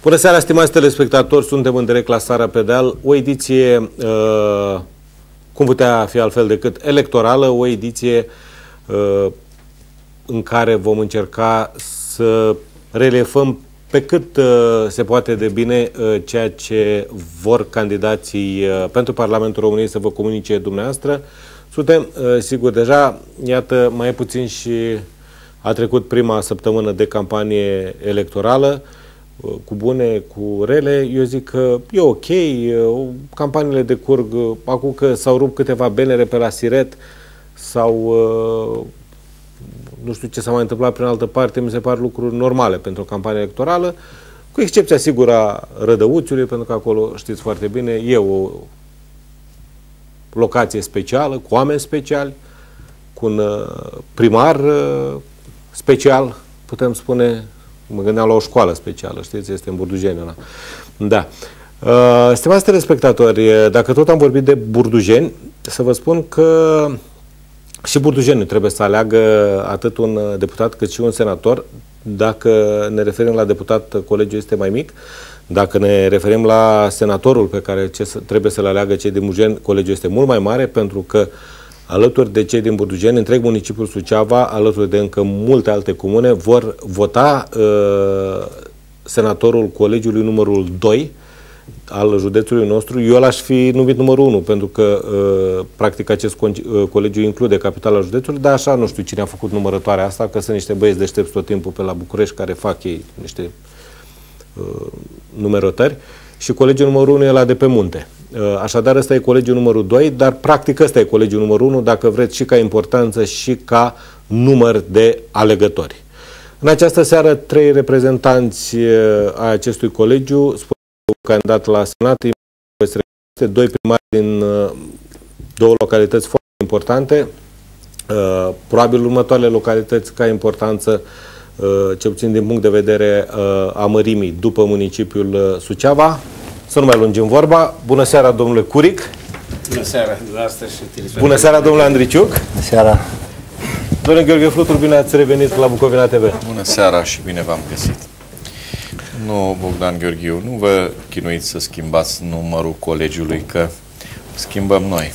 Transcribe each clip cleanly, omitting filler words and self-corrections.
Bună seara, stimați telespectatori, suntem în direct la Sara pe Deal, o ediție, cum putea fi altfel decât electorală, o ediție în care vom încerca să relevăm pe cât se poate de bine ceea ce vor candidații pentru Parlamentul României să vă comunice dumneavoastră. Suntem, sigur, deja, iată, mai puțin și a trecut prima săptămână de campanie electorală, cu bune, cu rele. Eu zic că e ok, campaniile decurg, acum că s-au rupt câteva benere pe la Siret sau nu știu ce s-a mai întâmplat prin altă parte, mi se par lucruri normale pentru o campanie electorală, cu excepția sigură a Rădăuțiului, pentru că acolo, știți foarte bine, e o locație specială, cu oameni speciali, cu un primar special, putem spune. Mă gândeam la o școală specială, știți, este în Burdujeni ăla. Da. Stimați telespectatori, dacă tot am vorbit de burdujeni, să vă spun că și burdujenii trebuie să aleagă atât un deputat cât și un senator. Dacă ne referim la deputat, colegiul este mai mic. Dacă ne referim la senatorul pe care trebuie să-l aleagă cei din Burdujeni, colegiul este mult mai mare, pentru că alături de cei din Burdujeni, întreg municipiul Suceava, alături de încă multe alte comune, vor vota senatorul colegiului numărul 2 al județului nostru. Eu l-aș fi numit numărul 1, pentru că practic acest colegiu include capitala județului, dar așa nu știu cine a făcut numărătoarea asta, că sunt niște băieți deștepți tot timpul pe la București care fac ei niște numerotări. Și colegiul numărul 1 e ăla de pe munte. Așadar, ăsta e colegiul numărul 2, dar practic ăsta e colegiul numărul 1, dacă vreți, și ca importanță și ca număr de alegători. În această seară, 3 reprezentanți ai acestui colegiu, candidat la Senat, 2 primari din 2 localități foarte importante, probabil următoarele localități ca importanță, cel puțin din punct de vedere a mărimii, după municipiul Suceava. Să nu mai lungim vorba. Bună seara, domnule Curic. Bună seara, dumneavoastră și telespectatorii. Bună seara, domnule Andriciuc. Bună seara. Domnule Gheorghe Flutur, bine ați revenit la Bucovina TV. Bună seara și bine v-am găsit. Nu, Bogdan Gheorghiu, nu vă chinuiți să schimbați numărul colegiului, că schimbăm noi.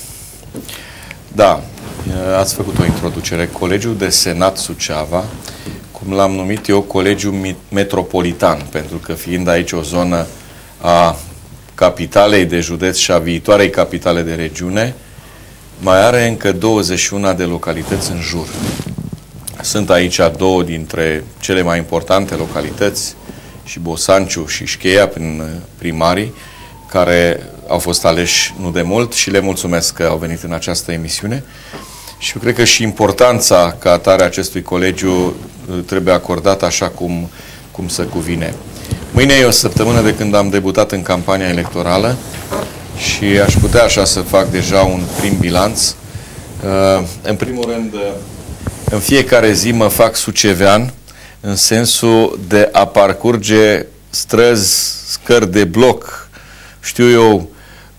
Da, ați făcut o introducere. Colegiul de Senat Suceava, cum l-am numit eu, colegiul metropolitan, pentru că fiind aici o zonă a capitalei de județ și a viitoarei capitale de regiune, mai are încă 21 de localități în jur. Sunt aici 2 dintre cele mai importante localități, și Bosanciu și Șcheia, prin primarii, care au fost aleși nu de mult și le mulțumesc că au venit în această emisiune. Și eu cred că și importanța ca atare acestui colegiu trebuie acordată așa cum se cuvine. Mâine e o săptămână de când am debutat în campania electorală și aș putea așa să fac deja un prim bilanț. În primul rând, în fiecare zi mă fac sucevean, în sensul de a parcurge străzi, scări de bloc, știu eu,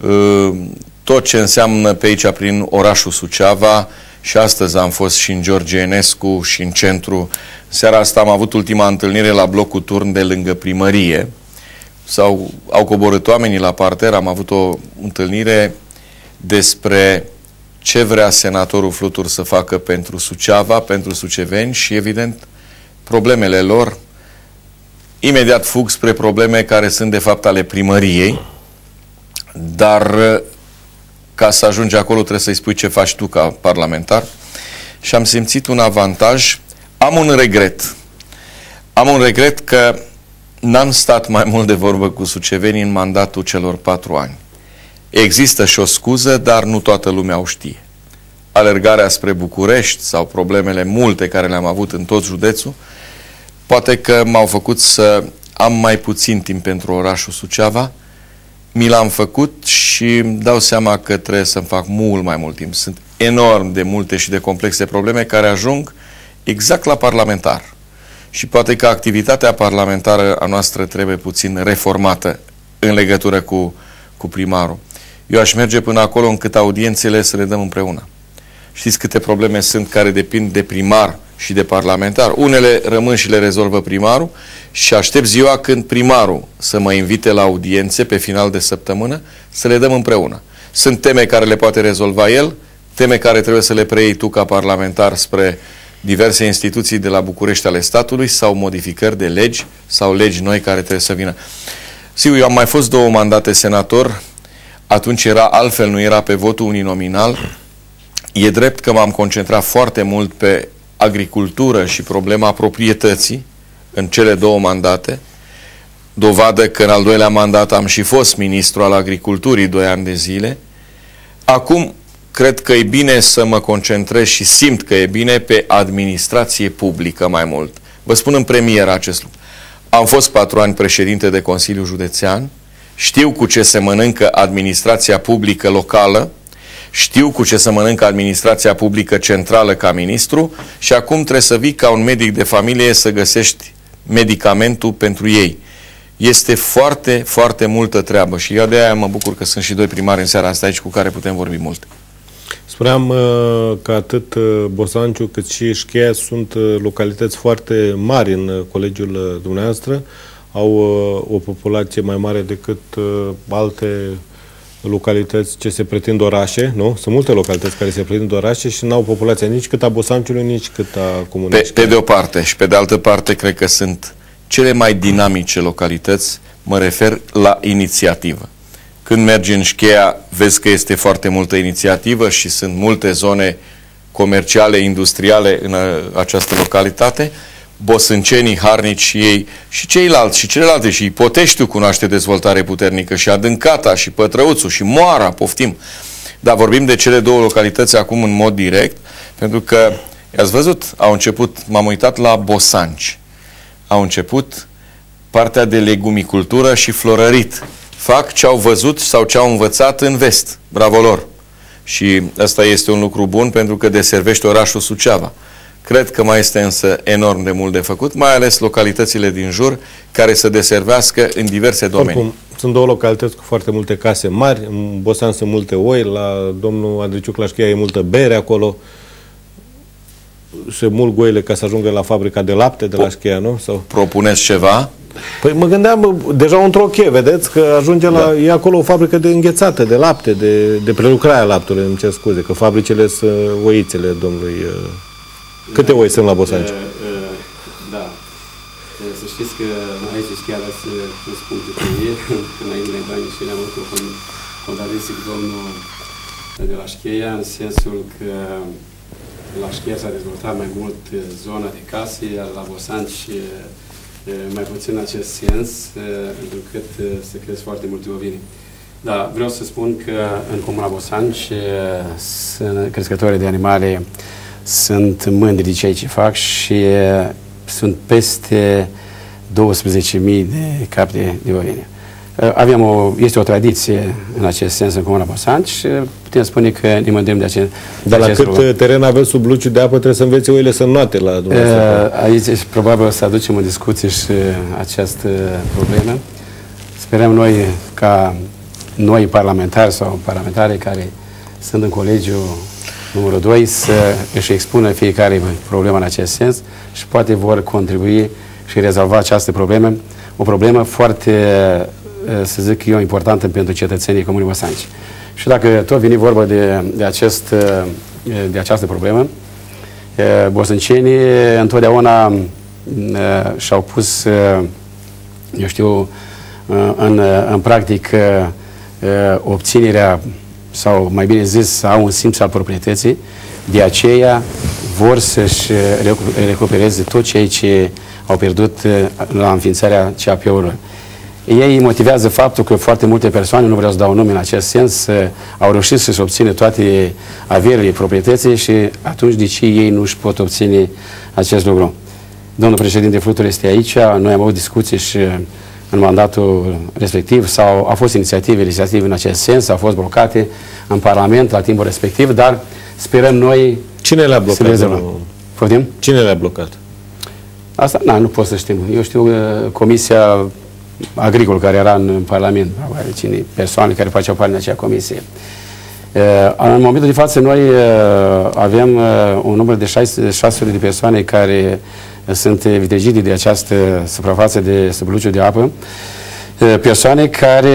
tot ce înseamnă pe aici prin orașul Suceava. Și astăzi am fost și în George Enescu și în centru. Seara asta am avut ultima întâlnire la blocul Turn de lângă primărie. Au coborât oamenii la parter, am avut o întâlnire despre ce vrea senatorul Flutur să facă pentru Suceava, pentru suceveni și, evident, problemele lor. Imediat fug spre probleme care sunt, de fapt, ale primăriei, dar ca să ajungi acolo trebuie să-i spui ce faci tu ca parlamentar. Și am simțit un avantaj. Am un regret. Am un regret că n-am stat mai mult de vorbă cu sucevenii în mandatul celor 4 ani. Există și o scuză, dar nu toată lumea o știe. Alergarea spre București sau problemele multe care le-am avut în tot județul, poate că m-au făcut să am mai puțin timp pentru orașul Suceava. Mi l-am făcut și îmi dau seama că trebuie să-mi fac mult mai mult timp. Sunt enorm de multe și de complexe probleme care ajung exact la parlamentar. Și poate că activitatea parlamentară a noastră trebuie puțin reformată în legătură cu primarul. Eu aș merge până acolo încât audiențele să le dăm împreună. Știți câte probleme sunt care depind de primar și de parlamentar. Unele rămân și le rezolvă primarul și aștept ziua când primarul să mă invite la audiențe pe final de săptămână să le dăm împreună. Sunt teme care le poate rezolva el, teme care trebuie să le preiei tu ca parlamentar spre diverse instituții de la București ale statului sau modificări de legi sau legi noi care trebuie să vină. Sigur, eu am mai fost 2 mandate senator, atunci era altfel, nu era pe votul uninominal. E drept că m-am concentrat foarte mult pe agricultură și problema proprietății în cele 2 mandate. Dovadă că în al 2-lea mandat am și fost ministru al agriculturii 2 ani de zile. Acum cred că e bine să mă concentrez și simt că e bine pe administrație publică mai mult. Vă spun în premieră acest lucru. Am fost 4 ani președinte de Consiliu Județean, știu cu ce se mănâncă administrația publică locală, știu cu ce se mănâncă administrația publică centrală ca ministru și acum trebuie să vii ca un medic de familie să găsești medicamentul pentru ei. Este foarte, foarte multă treabă și eu de aia mă bucur că sunt și 2 primari în seara asta aici cu care putem vorbi mult. Spuneam că atât Bosanciu cât și Șcheia sunt localități foarte mari în colegiul dumneavoastră, au o populație mai mare decât alte localități ce se pretind orașe, nu? Sunt multe localități care se pretind orașe și n-au populația nici cât a Bosanciului, nici cât a comunei. Pe de o parte și pe de altă parte cred că sunt cele mai dinamice localități, mă refer la inițiativă. Când mergi în Șcheia, vezi că este foarte multă inițiativă și sunt multe zone comerciale, industriale în această localitate. Bosâncenii, harnici și ei și ceilalți și celelalte și Poteștiul cunoaște dezvoltare puternică și Adâncata și Pătrăuțul și Moara, poftim. Dar vorbim de cele 2 localități acum în mod direct, pentru că, i-ați văzut, au început, m-am uitat la Bosanci, au început partea de legumicultură și florărit. Fac ce au văzut sau ce au învățat în vest. Bravo lor! Și asta este un lucru bun pentru că deservește orașul Suceava. Cred că mai este însă enorm de mult de făcut, mai ales localitățile din jur, care să deservească în diverse domenii. Oricum, sunt 2 localități cu foarte multe case mari, în Bosan sunt multe oi, la domnul Adriciuc la Șcheia e multă bere acolo, se mulg oile ca să ajungă la fabrica de lapte de la Șcheia, nu? Sau... Propuneți ceva? Păi mă gândeam, deja într-o cheie, vedeți, că ajunge la... E acolo o fabrică de înghețată, de lapte, de prelucrare a laptelui, îmi cer scuze, că fabricile sunt oițele domnului... Câte oi sunt la Bosanci? Da. Să știți că aici chiar ați pus punctul pe ei, înainte de bani și ne-am avut o contradicție cu domnul de la Șcheia, în sensul că la Șcheia s-a dezvoltat mai mult zona de case, iar la Bosanci mai puțin în acest sens, întrucât se cresc foarte multe ovine. Da, vreau să spun că în Comuna Bosanci crescătorii de animale sunt mândri de ceea ce fac și sunt peste 12.000 de capre de ovine. Este o tradiție în acest sens în Comuna Bosanci și putem spune că ne mândrim de acest Dar la cât lucru. Teren aveți sub luciul de apă, trebuie să înveți oile să înnoate la dumneavoastră. Aici probabil o să aducem în discuție și această problemă. Sperăm noi ca noi parlamentari sau parlamentare care sunt în colegiul numărul 2 să își expună fiecare problemă în acest sens și poate vor contribui și rezolva această problemă. O problemă foarte, să zic eu, importantă pentru cetățenii Comunei Bosanci. Și dacă tot vine vorba de această problemă, bosâncenii întotdeauna și-au pus, eu știu, în practică obținerea, sau mai bine zis, au un simț al proprietății, de aceea vor să-și recupereze tot ceea ce au pierdut la înființarea CAP-ului. Ei motivează faptul că foarte multe persoane, nu vreau să dau nume în acest sens, au reușit să-și obțină toate averile proprietății și atunci de ce ei nu își pot obține acest lucru? Domnul președinte Flutur este aici, noi am avut discuții și în mandatul respectiv sau au fost inițiative legislative în acest sens, au fost blocate în Parlament la timpul respectiv, dar sperăm noi... Cine le-a blocat? Cine le-a blocat? Asta, nu pot să știm. Eu știu Comisia Agricol care era în Parlament, cine persoane care făceau parte din acea comisie. În momentul de față noi avem un număr de 600 de persoane care sunt vitejite de această suprafață de subluciu de apă, persoane care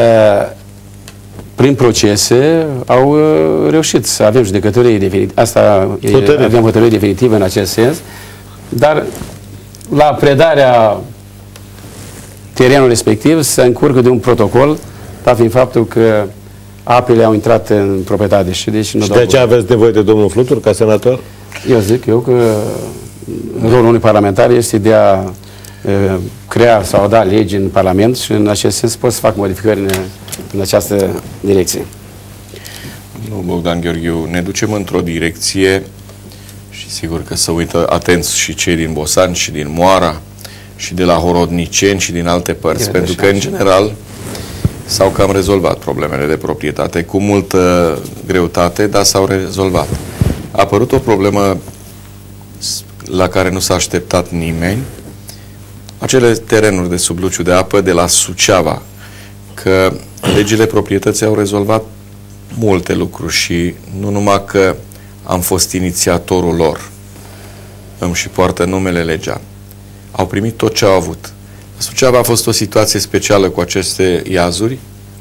prin procese au reușit să avem judecătorie definitivă. Asta avem hotărâre definitivă în acest sens, dar la predarea terenului respectiv se încurcă de un protocol, dat fiind faptul că apele au intrat în proprietate. Și de aceea aveți nevoie de domnul Flutur ca senator? Eu zic că rolul unui parlamentar este de a crea sau a da legi în Parlament și în acest sens pot să fac modificări în această direcție. Nu, Bogdan Gheorghiu, ne ducem într-o direcție și sigur că să uită atenți și cei din Bosan și din Moara și de la Horodniceni și din alte părți, pentru că în general s-au cam rezolvat problemele de proprietate cu multă greutate, dar s-au rezolvat. A apărut o problemă la care nu s-a așteptat nimeni, acele terenuri de subluciu de apă de la Suceava, că legile proprietății au rezolvat multe lucruri și nu numai că am fost inițiatorul lor, îmi și poartă numele legea, au primit tot ce au avut. Suceava a fost o situație specială cu aceste iazuri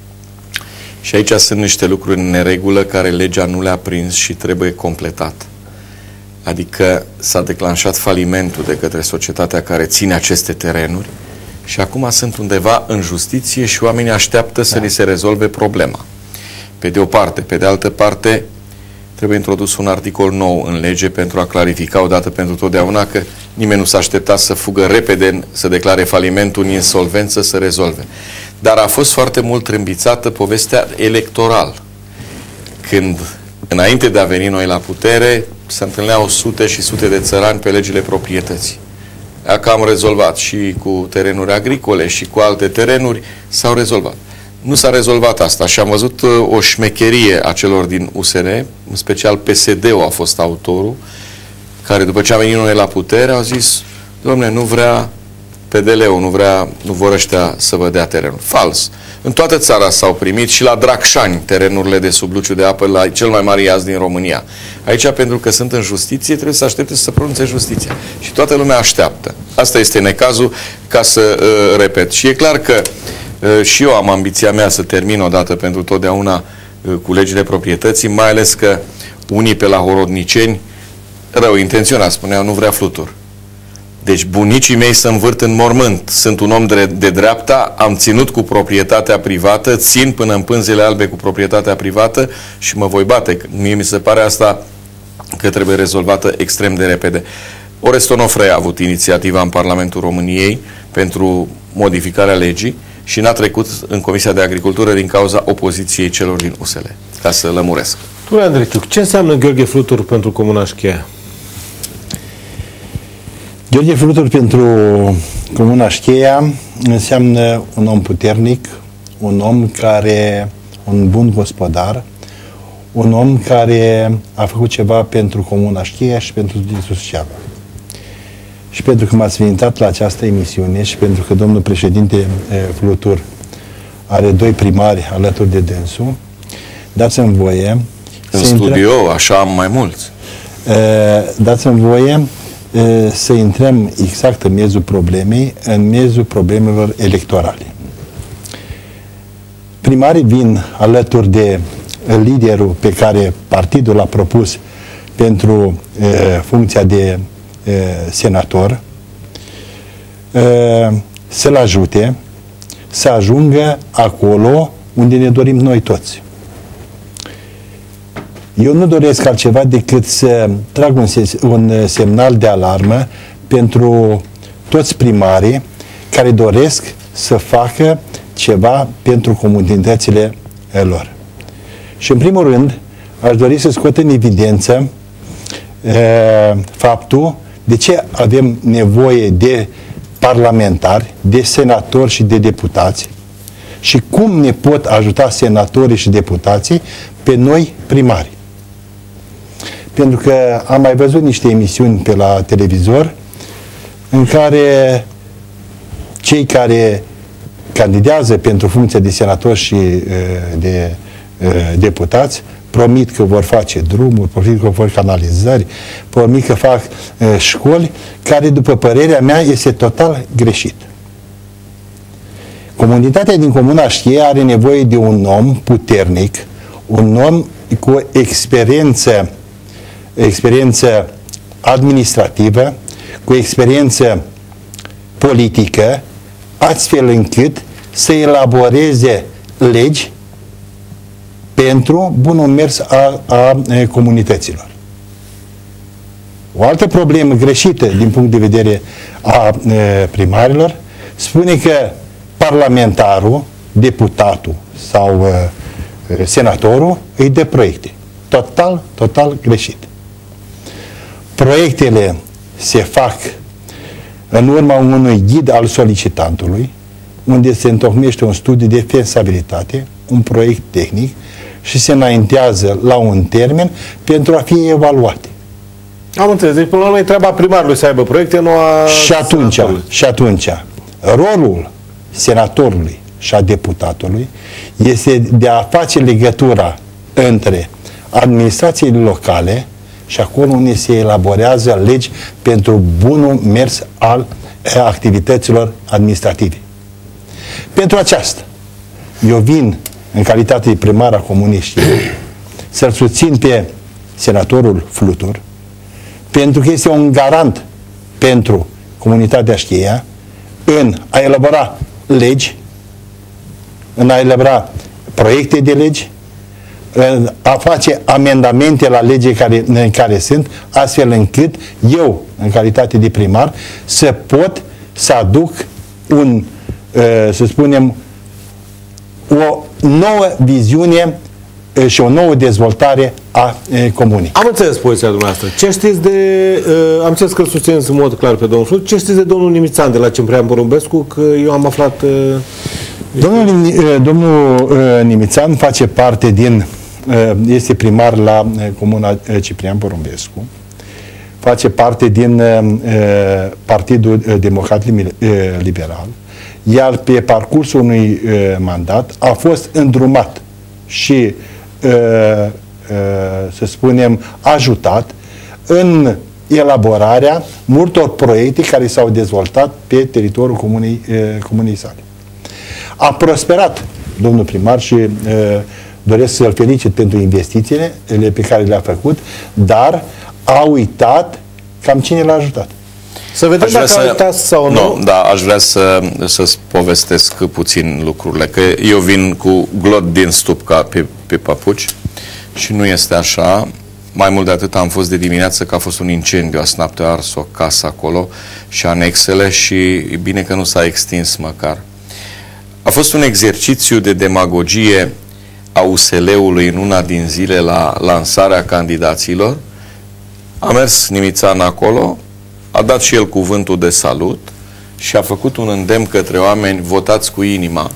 și aici sunt niște lucruri în neregulă care legea nu le-a prins și trebuie completat. Adică s-a declanșat falimentul de către societatea care ține aceste terenuri și acum sunt undeva în justiție și oamenii așteaptă să li se rezolve problema. Pe de o parte. Pe de altă parte, trebuie introdus un articol nou în lege pentru a clarifica odată pentru totdeauna că nimeni nu s-a așteptat să fugă repede, să declare falimentul în insolvență, să rezolve. Dar a fost foarte mult trâmbițată povestea electoral. Când, înainte de a veni noi la putere, se întâlneau sute și sute de țărani pe legile proprietății. Că am rezolvat și cu terenuri agricole și cu alte terenuri, s-au rezolvat. Nu s-a rezolvat asta și am văzut o șmecherie a celor din USR, în special PSD-ul a fost autorul, care după ce a venit noi la putere au zis, dom'le, nu vrea PDL-ul, nu vor ăștia să vă dea terenul. Fals. În toată țara s-au primit și la Dracșani terenurile de subluciu de apă, la cel mai mare iaz din România. Aici, pentru că sunt în justiție, trebuie să aștepte să se pronunțe justiția. Și toată lumea așteaptă. Asta este necazul, ca să repet. Și e clar că și eu am ambiția mea să termin odată pentru totdeauna cu legile proprietății, mai ales că unii pe la Horodniceni, rău intenționat, spuneau, nu vrea Flutur. Deci bunicii mei se învârt în mormânt. Sunt un om de dreapta, am ținut cu proprietatea privată, țin până în pânzele albe cu proprietatea privată și mă voi bate. Mie mi se pare asta că trebuie rezolvată extrem de repede. Orest Onofre a avut inițiativa în Parlamentul României pentru modificarea legii și n-a trecut în Comisia de Agricultură din cauza opoziției celor din USL. Ca să lămuresc. Domnule Andreciuc, ce înseamnă Gheorghe Flutur pentru Comuna Șcheia? Gheorghe Flutur pentru Comuna Șcheia înseamnă un om puternic, un om care, un bun gospodar, un om care a făcut ceva pentru Comuna Șcheia și pentru Suceava. Și pentru că m-ați invitat la această emisiune și pentru că domnul președinte Flutur are doi primari alături de dânsul, dați-mi voie în studio, așa am mai mulți. Dați-mi voie să intrăm exact în miezul problemei, în miezul problemelor electorale. Primarii vin alături de liderul pe care partidul l-a propus pentru funcția de senator, să-l ajute să ajungă acolo unde ne dorim noi toți. Eu nu doresc altceva decât să trag un semnal de alarmă pentru toți primarii care doresc să facă ceva pentru comunitățile lor. Și în primul rând aș dori să scot în evidență faptul de ce avem nevoie de parlamentari, de senatori și de deputați și cum ne pot ajuta senatorii și deputații pe noi primari. Pentru că am mai văzut niște emisiuni pe la televizor în care cei care candidează pentru funcția de senatori și de deputați promit că vor face drumuri, promit că vor canalizări, promit că fac școli, care, după părerea mea, este total greșit. Comunitatea din Comuna Știe are nevoie de un om puternic, un om cu experiență administrativă, cu experiență politică, astfel încât să elaboreze legi pentru bunul mers a comunităților. O altă problemă greșită din punct de vedere a primarilor spune că parlamentarul, deputatul sau senatorul îi dă proiecte. Total greșit. Proiectele se fac în urma unui ghid al solicitantului, unde se întocmește un studiu de fezabilitate, un proiect tehnic și se înaintează la un termen pentru a fi evaluate. Am înțeles. Deci, până la urmă, e treaba primarului să aibă proiecte, nu a Și atunci, rolul senatorului și a deputatului este de a face legătura între administrațiile locale și acolo unde se elaborează legi pentru bunul mers al activităților administrative. Pentru aceasta, eu vin în calitate de primar a Comunei Știe să-l susțin pe senatorul Flutur, pentru că este un garant pentru comunitatea Știea în a elabora legi, în a elabora proiecte de legi, în a face amendamente la legi care sunt, astfel încât eu, în calitate de primar, să pot să aduc un, să spunem, o nouă viziune și o nouă dezvoltare a comunei. Am înțeles poziția dumneavoastră. Ce știți de... am înțeles că îl susțineți în mod clar pe domnul Flut. Ce știți de domnul Nimițan de la Ciprian Porumbescu? Că eu am aflat... Domnul Nimițan face parte din... este primar la Comuna Ciprian Porumbescu. Face parte din Partidul Democrat Liberal. Iar pe parcursul unui mandat a fost îndrumat și să spunem ajutat în elaborarea multor proiecte care s-au dezvoltat pe teritoriul comunei sale. A prosperat domnul primar și doresc să-l felicit pentru investițiile pe care le-a făcut, dar a uitat cam cine l-a ajutat. Să vedem dacă a uitat sau nu. Nu, da, aș vrea să-ți povestesc puțin lucrurile, că eu vin cu glot din stup ca pe papuci și nu este așa. Mai mult de atât am fost de dimineață că a fost un incendiu, azi noapte a ars o casă acolo și anexele și e bine că nu s-a extins măcar. A fost un exercițiu de demagogie a USL-ului în una din zile la lansarea candidaților. A mers Nimițan acolo, a dat și el cuvântul de salut și a făcut un îndemn către oameni: votați cu inima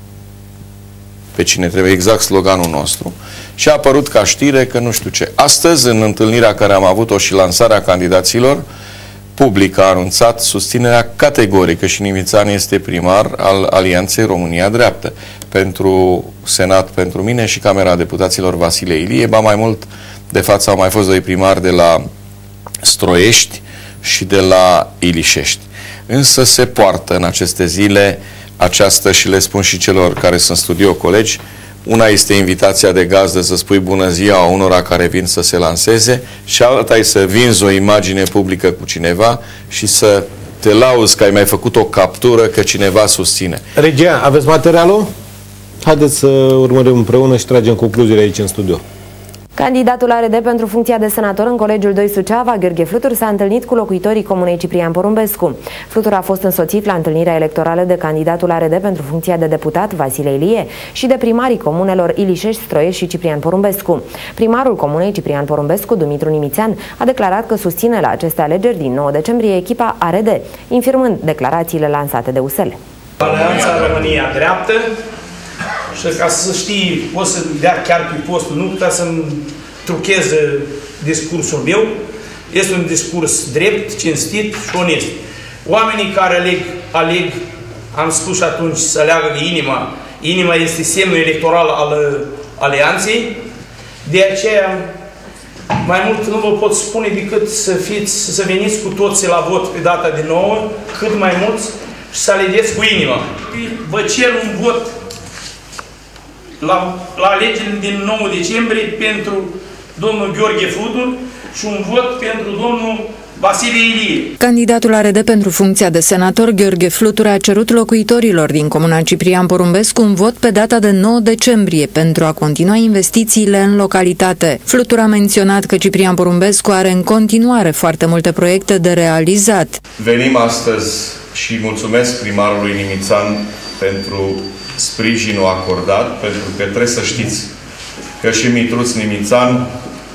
pe cine trebuie, exact sloganul nostru. Și a apărut ca știre că nu știu ce. Astăzi, în întâlnirea care am avut-o și lansarea candidaților, public a anunțat susținerea categorică și Nimițan este primar al Alianței România Dreaptă pentru Senat, pentru mine și Camera Deputaților Vasile Ilie. Ba mai mult, de față au mai fost doi primari de la Stroiești și de la Ilișești. Însă se poartă în aceste zile această, și le spun și celor care sunt studio colegi, una este invitația de gazdă să spui bună ziua unora care vin să se lanseze și alta e să vinzi o imagine publică cu cineva și să te lauzi că ai mai făcut o captură că cineva susține. Regia, aveți materialul? Haideți să urmărim împreună și tragem concluziile aici în studio. Candidatul ARD pentru funcția de senator în Colegiul 2 Suceava, Gheorghe Flutur, s-a întâlnit cu locuitorii Comunei Ciprian Porumbescu. Flutur a fost însoțit la întâlnirea electorală de candidatul ARD pentru funcția de deputat, Vasile Ilie, și de primarii comunelor Ilișești, Stroiești și Ciprian Porumbescu. Primarul Comunei Ciprian Porumbescu, Dumitru Nimițan, a declarat că susține la aceste alegeri din 9 decembrie echipa ARD, infirmând declarațiile lansate de USL. Alianța România Dreaptă. Și ca să știi, pot să dea chiar pe postul, nu putea să-mi trucheze discursul meu. Este un discurs drept, cinstit și onest. Oamenii care aleg, am spus și atunci, să aleagă de inima. Inima este semnul electoral al alianței De aceea, mai mult nu vă pot spune decât să veniți cu toții la vot pe data de 9, cât mai mulți, și să alegeți cu inima. Vă cer un vot la alegerile din 9 decembrie pentru domnul Gheorghe Flutur și un vot pentru domnul Vasile Ilie. Candidatul ARD pentru funcția de senator, Gheorghe Flutur, a cerut locuitorilor din comuna Ciprian Porumbescu un vot pe data de 9 decembrie pentru a continua investițiile în localitate. Flutur a menționat că Ciprian Porumbescu are în continuare foarte multe proiecte de realizat. Venim astăzi și mulțumesc primarului Nimițan pentru sprijinul acordat, pentru că trebuie să știți că și Mitruț Nimițan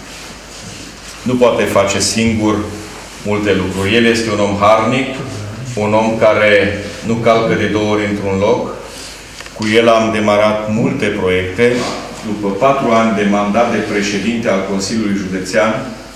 nu poate face singur multe lucruri. El este un om harnic, un om care nu calcă de 2 ori într-un loc. Cu el am demarat multe proiecte. După 4 ani de mandat de președinte al Consiliului Județean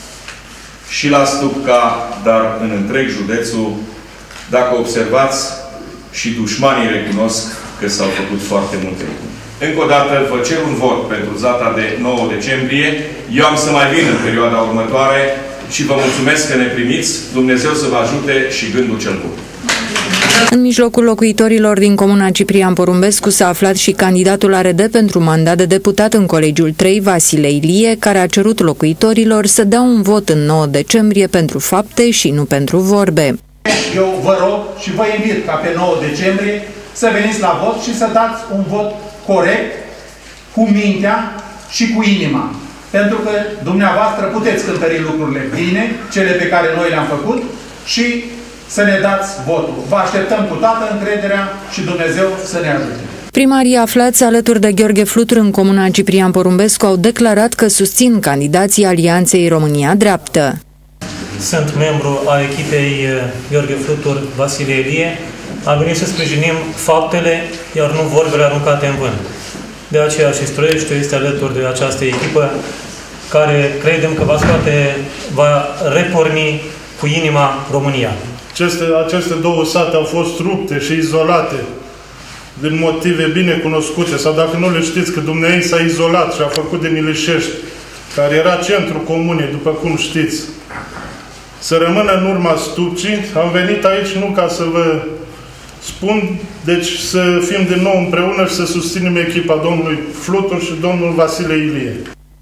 și la Stupca, dar în întreg județul, dacă observați, și dușmanii recunosc că s-au făcut foarte multe lucruri. Încă o dată vă cer un vot pentru data de 9 decembrie. Eu am să mai vin în perioada următoare și vă mulțumesc că ne primiți. Dumnezeu să vă ajute și gândul cel bun. În mijlocul locuitorilor din comuna Ciprian Porumbescu s-a aflat și candidatul ARD pentru mandat de deputat în Colegiul 3, Vasile Ilie, care a cerut locuitorilor să dea un vot în 9 decembrie pentru fapte și nu pentru vorbe. Eu vă rog și vă invit ca pe 9 decembrie să veniți la vot și să dați un vot corect, cu mintea și cu inima. Pentru că dumneavoastră puteți cântări lucrurile bine, cele pe care noi le-am făcut, și să ne dați votul. Vă așteptăm cu toată încrederea și Dumnezeu să ne ajute. Primarii aflați alături de Gheorghe Flutur în comuna Ciprian Porumbescu au declarat că susțin candidații Alianței România Dreaptă. Sunt membru a echipei Gheorghe Flutur, Vasile Ilie. Am venit să sprijinim faptele, iar nu vorbele aruncate în vânt. De aceea și Stroieștiul este alături de această echipă care credem că va reporni cu inima România. Aceste 2 sate au fost rupte și izolate din motive bine cunoscute, sau dacă nu le știți, că Dumnezeu s-a izolat și a făcut de Milișești, care era centru comunei, după cum știți, să rămână în urma Stupcii. Am venit aici nu ca să vă spun, deci să fim din nou împreună și să susținem echipa domnului Flutur și domnul Vasile Ilie.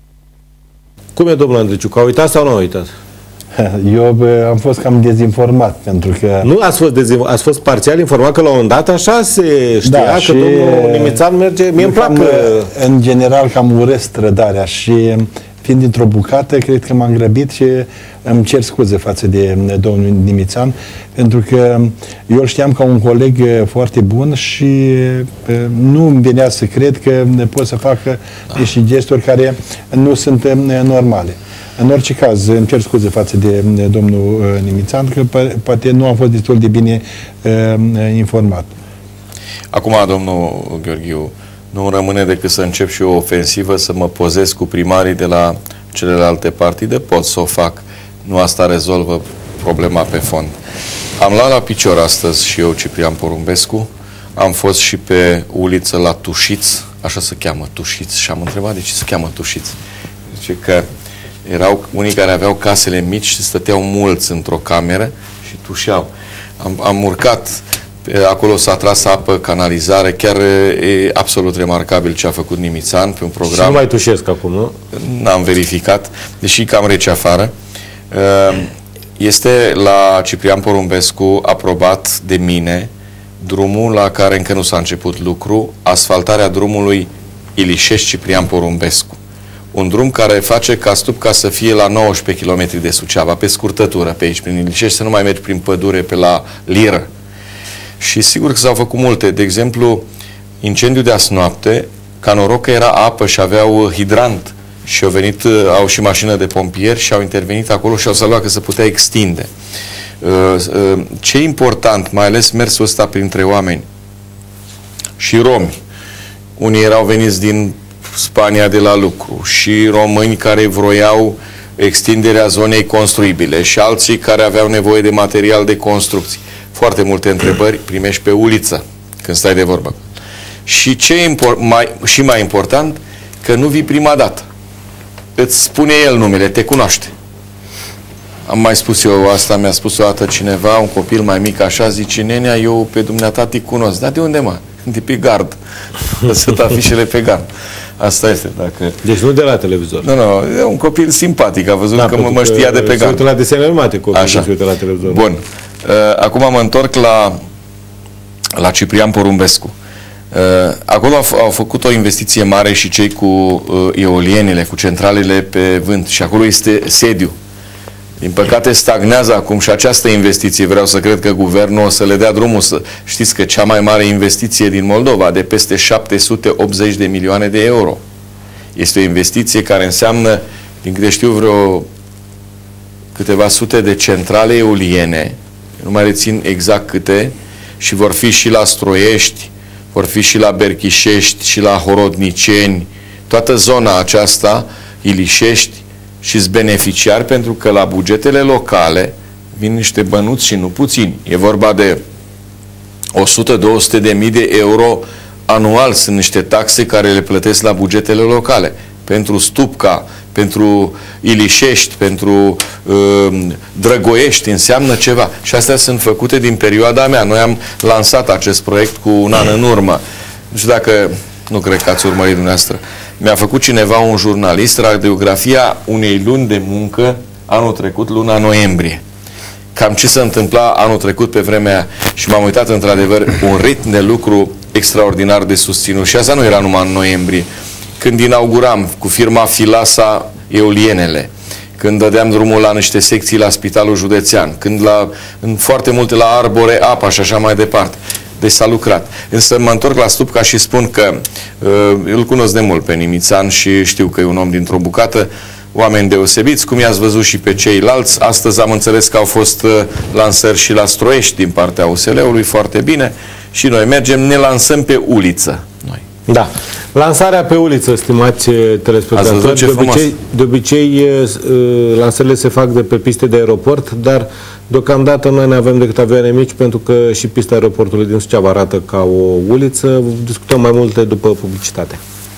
Cum e, domnul Andriciuc? A uitat sau nu a uitat? Eu am fost cam dezinformat, pentru că... Nu ați fost parțial informat, că la un moment dat așa se știa, da, că domnul Nimițan merge... Mie îmi plac... În general, cam urăsc trădarea și... Fiind dintr-o bucată, cred că m-am grăbit și îmi cer scuze față de domnul Nimițan, pentru că eu știam ca un coleg foarte bun și nu îmi venea să cred că pot să facă niște gesturi care nu sunt normale. În orice caz, îmi cer scuze față de domnul Nimițan, că poate nu am fost destul de bine informat. Acum, domnul Gheorghiu, nu rămâne decât să încep și o ofensivă, să mă pozez cu primarii de la celelalte partide. Pot să o fac. Nu asta rezolvă problema pe fond. Am luat la picior astăzi și eu, Ciprian Porumbescu. Am fost și pe uliță la Tușiț, așa se cheamă, Tușiț, și am întrebat de ce se cheamă Tușiț. Zice că erau unii care aveau casele mici și stăteau mulți într-o cameră și tușeau. Am urcat, acolo s-a tras apă, canalizare, chiar e absolut remarcabil ce a făcut Nimițan pe un program. Și nu mai tușesc acum, nu? N-am verificat, deși cam rece afară. Este la Ciprian Porumbescu aprobat de mine drumul la care încă nu s-a început lucru, asfaltarea drumului Ilișești-Ciprian Porumbescu. Un drum care face ca Stupca să fie la 19 km de Suceava, pe scurtătură pe aici, prin Ilișești, să nu mai mergi prin pădure pe la Liră. Și sigur că s-au făcut multe. De exemplu, incendiul de azi noapte, ca noroc că era apă și aveau hidrant și au și mașină de pompieri și au intervenit acolo și au salvat că se putea extinde. Ce e important, mai ales mersul ăsta printre oameni și romi, unii erau veniți din Spania de la lucru și români care vroiau extinderea zonei construibile și alții care aveau nevoie de material de construcții. Foarte multe întrebări primești pe uliță când stai de vorbă. Și mai important, că nu vii prima dată. îți spune el numele, te cunoaște. Am mai spus eu asta, mi-a spus o dată cineva, un copil mai mic așa, zice, nenea, eu pe dumneata te cunosc. Dar de unde, mă? De pe gard. Lăsat afișele pe gard. Asta este. Dacă... Deci nu de la televizor. Nu, e un copil simpatic, a văzut că mă știa de pe gard. Se uită la desene animate copilul, se uită la televizor. Bun. Acum mă întorc la Ciprian Porumbescu. Acolo au făcut o investiție mare și cei cu eolienele, cu centralele pe vânt și acolo este sediu. Din păcate stagnează acum și această investiție. Vreau să cred că guvernul o să le dea drumul să... Știți că cea mai mare investiție din Moldova, de peste 780 de milioane de euro. Este o investiție care înseamnă, din câte știu, vreo câteva sute de centrale eoliene, nu mai rețin exact câte, și vor fi și la Stroiești, vor fi și la Berchișești, și la Horodniceni, toată zona aceasta, Ilișești, și-s beneficiari pentru că la bugetele locale vin niște bănuți și nu puțini. E vorba de 100-200 de mii de euro anual, sunt niște taxe care le plătesc la bugetele locale. Pentru Stupca, pentru Ilișești, pentru Drăgoiești, înseamnă ceva. Și astea sunt făcute din perioada mea. Noi am lansat acest proiect cu un an în urmă. Nu știu dacă, nu cred că ați urmărit dumneavoastră. Mi-a făcut cineva, un jurnalist, radiografia unei luni de muncă anul trecut, luna noiembrie. Cam ce se întâmpla anul trecut pe vremea aia. Și m-am uitat într-adevăr un ritm de lucru extraordinar de susținut. Și asta nu era numai în noiembrie. Când inauguram cu firma Filasa eolienele, când dădeam drumul la niște secții la Spitalul Județean, când în foarte multe la Arbore Apa și așa mai departe. Deci s-a lucrat. Însă mă întorc la Stupca și spun că îl cunosc de mult pe Nimițan și știu că e un om dintr-o bucată, oameni deosebiți, cum i-ați văzut și pe ceilalți. Astăzi am înțeles că au fost lansări și la Stroiești din partea USL-ului, foarte bine. Și noi mergem, ne lansăm pe uliță. Noi. Da. Lansarea pe uliță, stimați telespectatori, de obicei lansările se fac de pe piste de aeroport, dar deocamdată noi nu avem decât avioane mici, pentru că și pista aeroportului din Suceava arată ca o uliță. Discutăm mai multe după publicitate.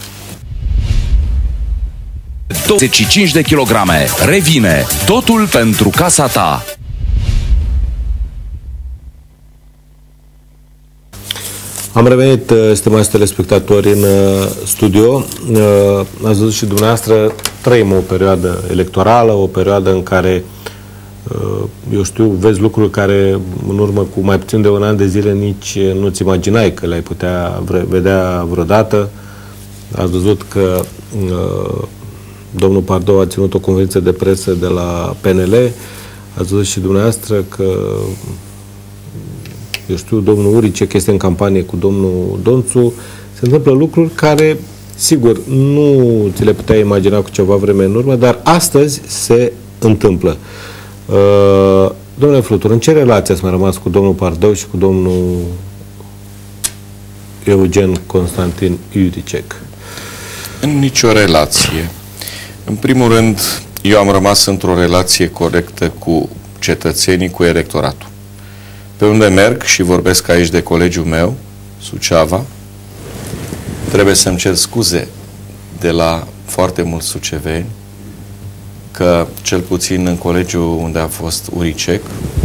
25 de kilograme. Revine. Totul pentru casa ta. Am revenit, stimați telespectatori, în studio. Ați văzut și dumneavoastră, trăim o perioadă electorală, o perioadă în care, eu știu, vezi lucruri care în urmă cu mai puțin de un an de zile nici nu-ți imaginai că le-ai putea vedea vreodată. Ați văzut că domnul Pardou a ținut o conferință de presă de la PNL. Ați văzut și dumneavoastră că, eu știu, domnul Uricec este în campanie cu domnul Donțu. Se întâmplă lucruri care, sigur, nu ți le puteai imagina cu ceva vreme în urmă, dar astăzi se întâmplă. Domnule Flutur, în ce relație ați mai rămas cu domnul Pardou și cu domnul Eugen Constantin Uricec? În nicio relație. În primul rând, eu am rămas într-o relație corectă cu cetățenii, cu electoratul. Pe unde merg, și vorbesc aici de colegiul meu, Suceava, trebuie să-mi cer scuze de la foarte mulți suceveni că, cel puțin în colegiul unde a fost Uricec,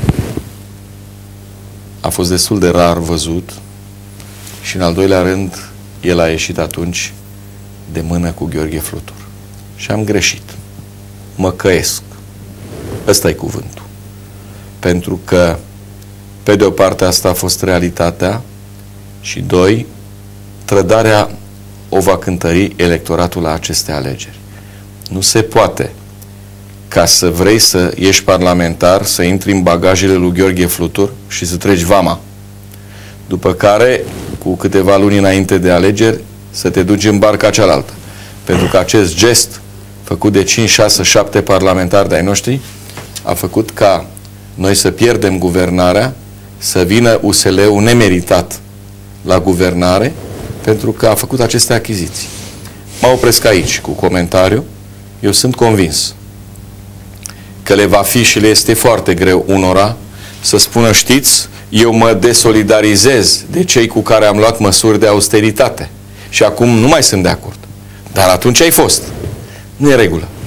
a fost destul de rar văzut și, în al doilea rând, el a ieșit atunci de mână cu Gheorghe Flutur. Și am greșit. Mă căiesc. Ăsta e cuvântul. Pentru că, pe de o parte, asta a fost realitatea și, doi, trădarea o va cântări electoratul la aceste alegeri. Nu se poate ca să vrei să ieși parlamentar, să intri în bagajele lui Gheorghe Flutur și să treci vama. După care, cu câteva luni înainte de alegeri, să te duci în barca cealaltă. Pentru că acest gest, făcut de 5, 6, 7 parlamentari de-ai noștri, a făcut ca noi să pierdem guvernarea, să vină USL-ul nemeritat la guvernare, pentru că a făcut aceste achiziții. Mă opresc aici cu comentariu. Eu sunt convins că le va fi și le este foarte greu unora să spună, știți, eu mă desolidarizez de cei cu care am luat măsuri de austeritate și acum nu mai sunt de acord. Dar atunci ai fost. Nu e regulă.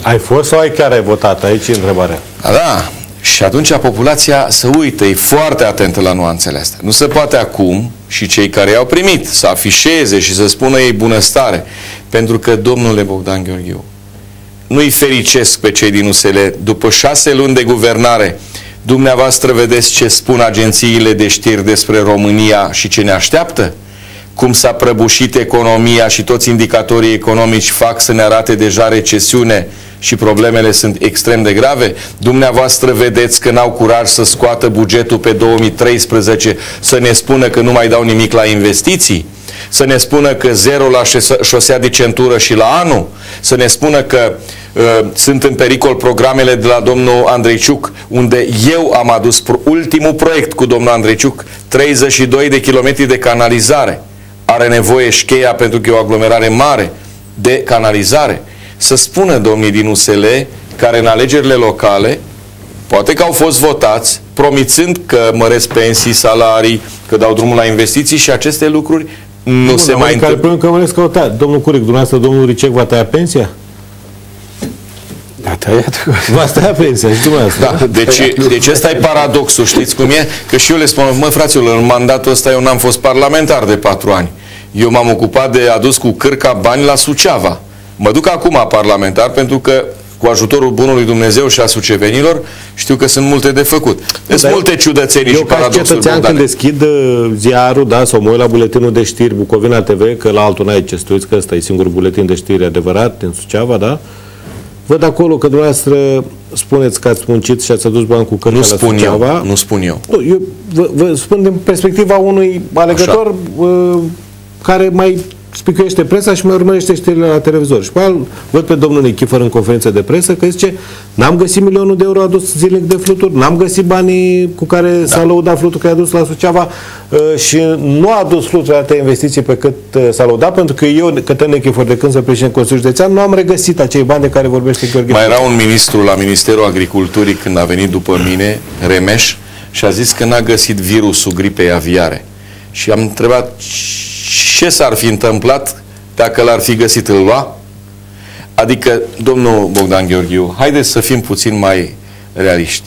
Ai fost sau chiar ai votat? Aici e întrebarea. Da. Și atunci populația se uită, e foarte atentă la nuanțele astea. Nu se poate acum și cei care i-au primit să afișeze și să spună ei bunăstare. Pentru că, domnule Bogdan Gheorghiu, nu-i fericesc pe cei din USL. După 6 luni de guvernare, dumneavoastră vedeți ce spun agențiile de știri despre România și ce ne așteaptă? Cum s-a prăbușit economia și toți indicatorii economici fac să ne arate deja recesiune și problemele sunt extrem de grave. Dumneavoastră vedeți că n-au curaj să scoată bugetul pe 2013, să ne spună că nu mai dau nimic la investiții, să ne spună că 0 la șosea de centură și la anul, să ne spună că sunt în pericol programele de la domnul Andreiciuc, unde eu am adus ultimul proiect cu domnul Andreiciuc, 32 de kilometri de canalizare. Are nevoie Șcheia, pentru că e o aglomerare mare, de canalizare. Să spună domnii din USL, care în alegerile locale poate că au fost votați promițând că măresc pensii, salarii, că dau drumul la investiții și aceste lucruri nu se mai întâmplă. Că măresc că domnul Curic, dumneavoastră, domnul Ricec va tăia pensia? Da, tăiat. Va tăia pensia și dumneavoastră. Da, deci ăsta e paradoxul, știți cum e? Că și eu le spun, mă fraților, în mandatul ăsta eu n-am fost parlamentar de 4 ani. Eu m-am ocupat de adus cu cârca bani la Suceava. Mă duc acum parlamentar pentru că cu ajutorul bunului Dumnezeu și a sucevenilor știu că sunt multe de făcut. Sunt multe ciudățenii și paradoxuri. Eu ca cetățean când deschid ziarul, da, sau mă uit la buletinul de știri Bucovina TV, că la altul n-ai ce să uiți, că ăsta e singurul buletin de știri adevărat din Suceava, da? Văd acolo că dumneavoastră spuneți că ați muncit și ați adus bani cu cărca la Suceava. Nu spun eu. Nu, eu vă spun din perspectiva unui alegător care mai spicuiește presa și mai urmărește știrile la televizor. Și văd pe domnul Nichifor în conferință de presă că zice, n-am găsit milionul de euro adus zilnic de fluturi, n-am găsit banii cu care s-a lăudat flutul că i-a adus la Suceava și nu a adus fluturi atâtea investiții pe cât s-a lăudat, pentru că eu, Cătălin Nichifor, de când sunt președinte Consiliul Județean, nu am regăsit acei bani de care vorbește Gheorghe. Mai era un ministru la Ministerul Agriculturii când a venit după mine, Remeș, și a zis că n-a găsit virusul gripei aviare. Și am întrebat ce s-ar fi întâmplat dacă l-ar fi găsit, îl lua? Adică, domnul Bogdan Gheorghiu, haideți să fim puțin mai realiști.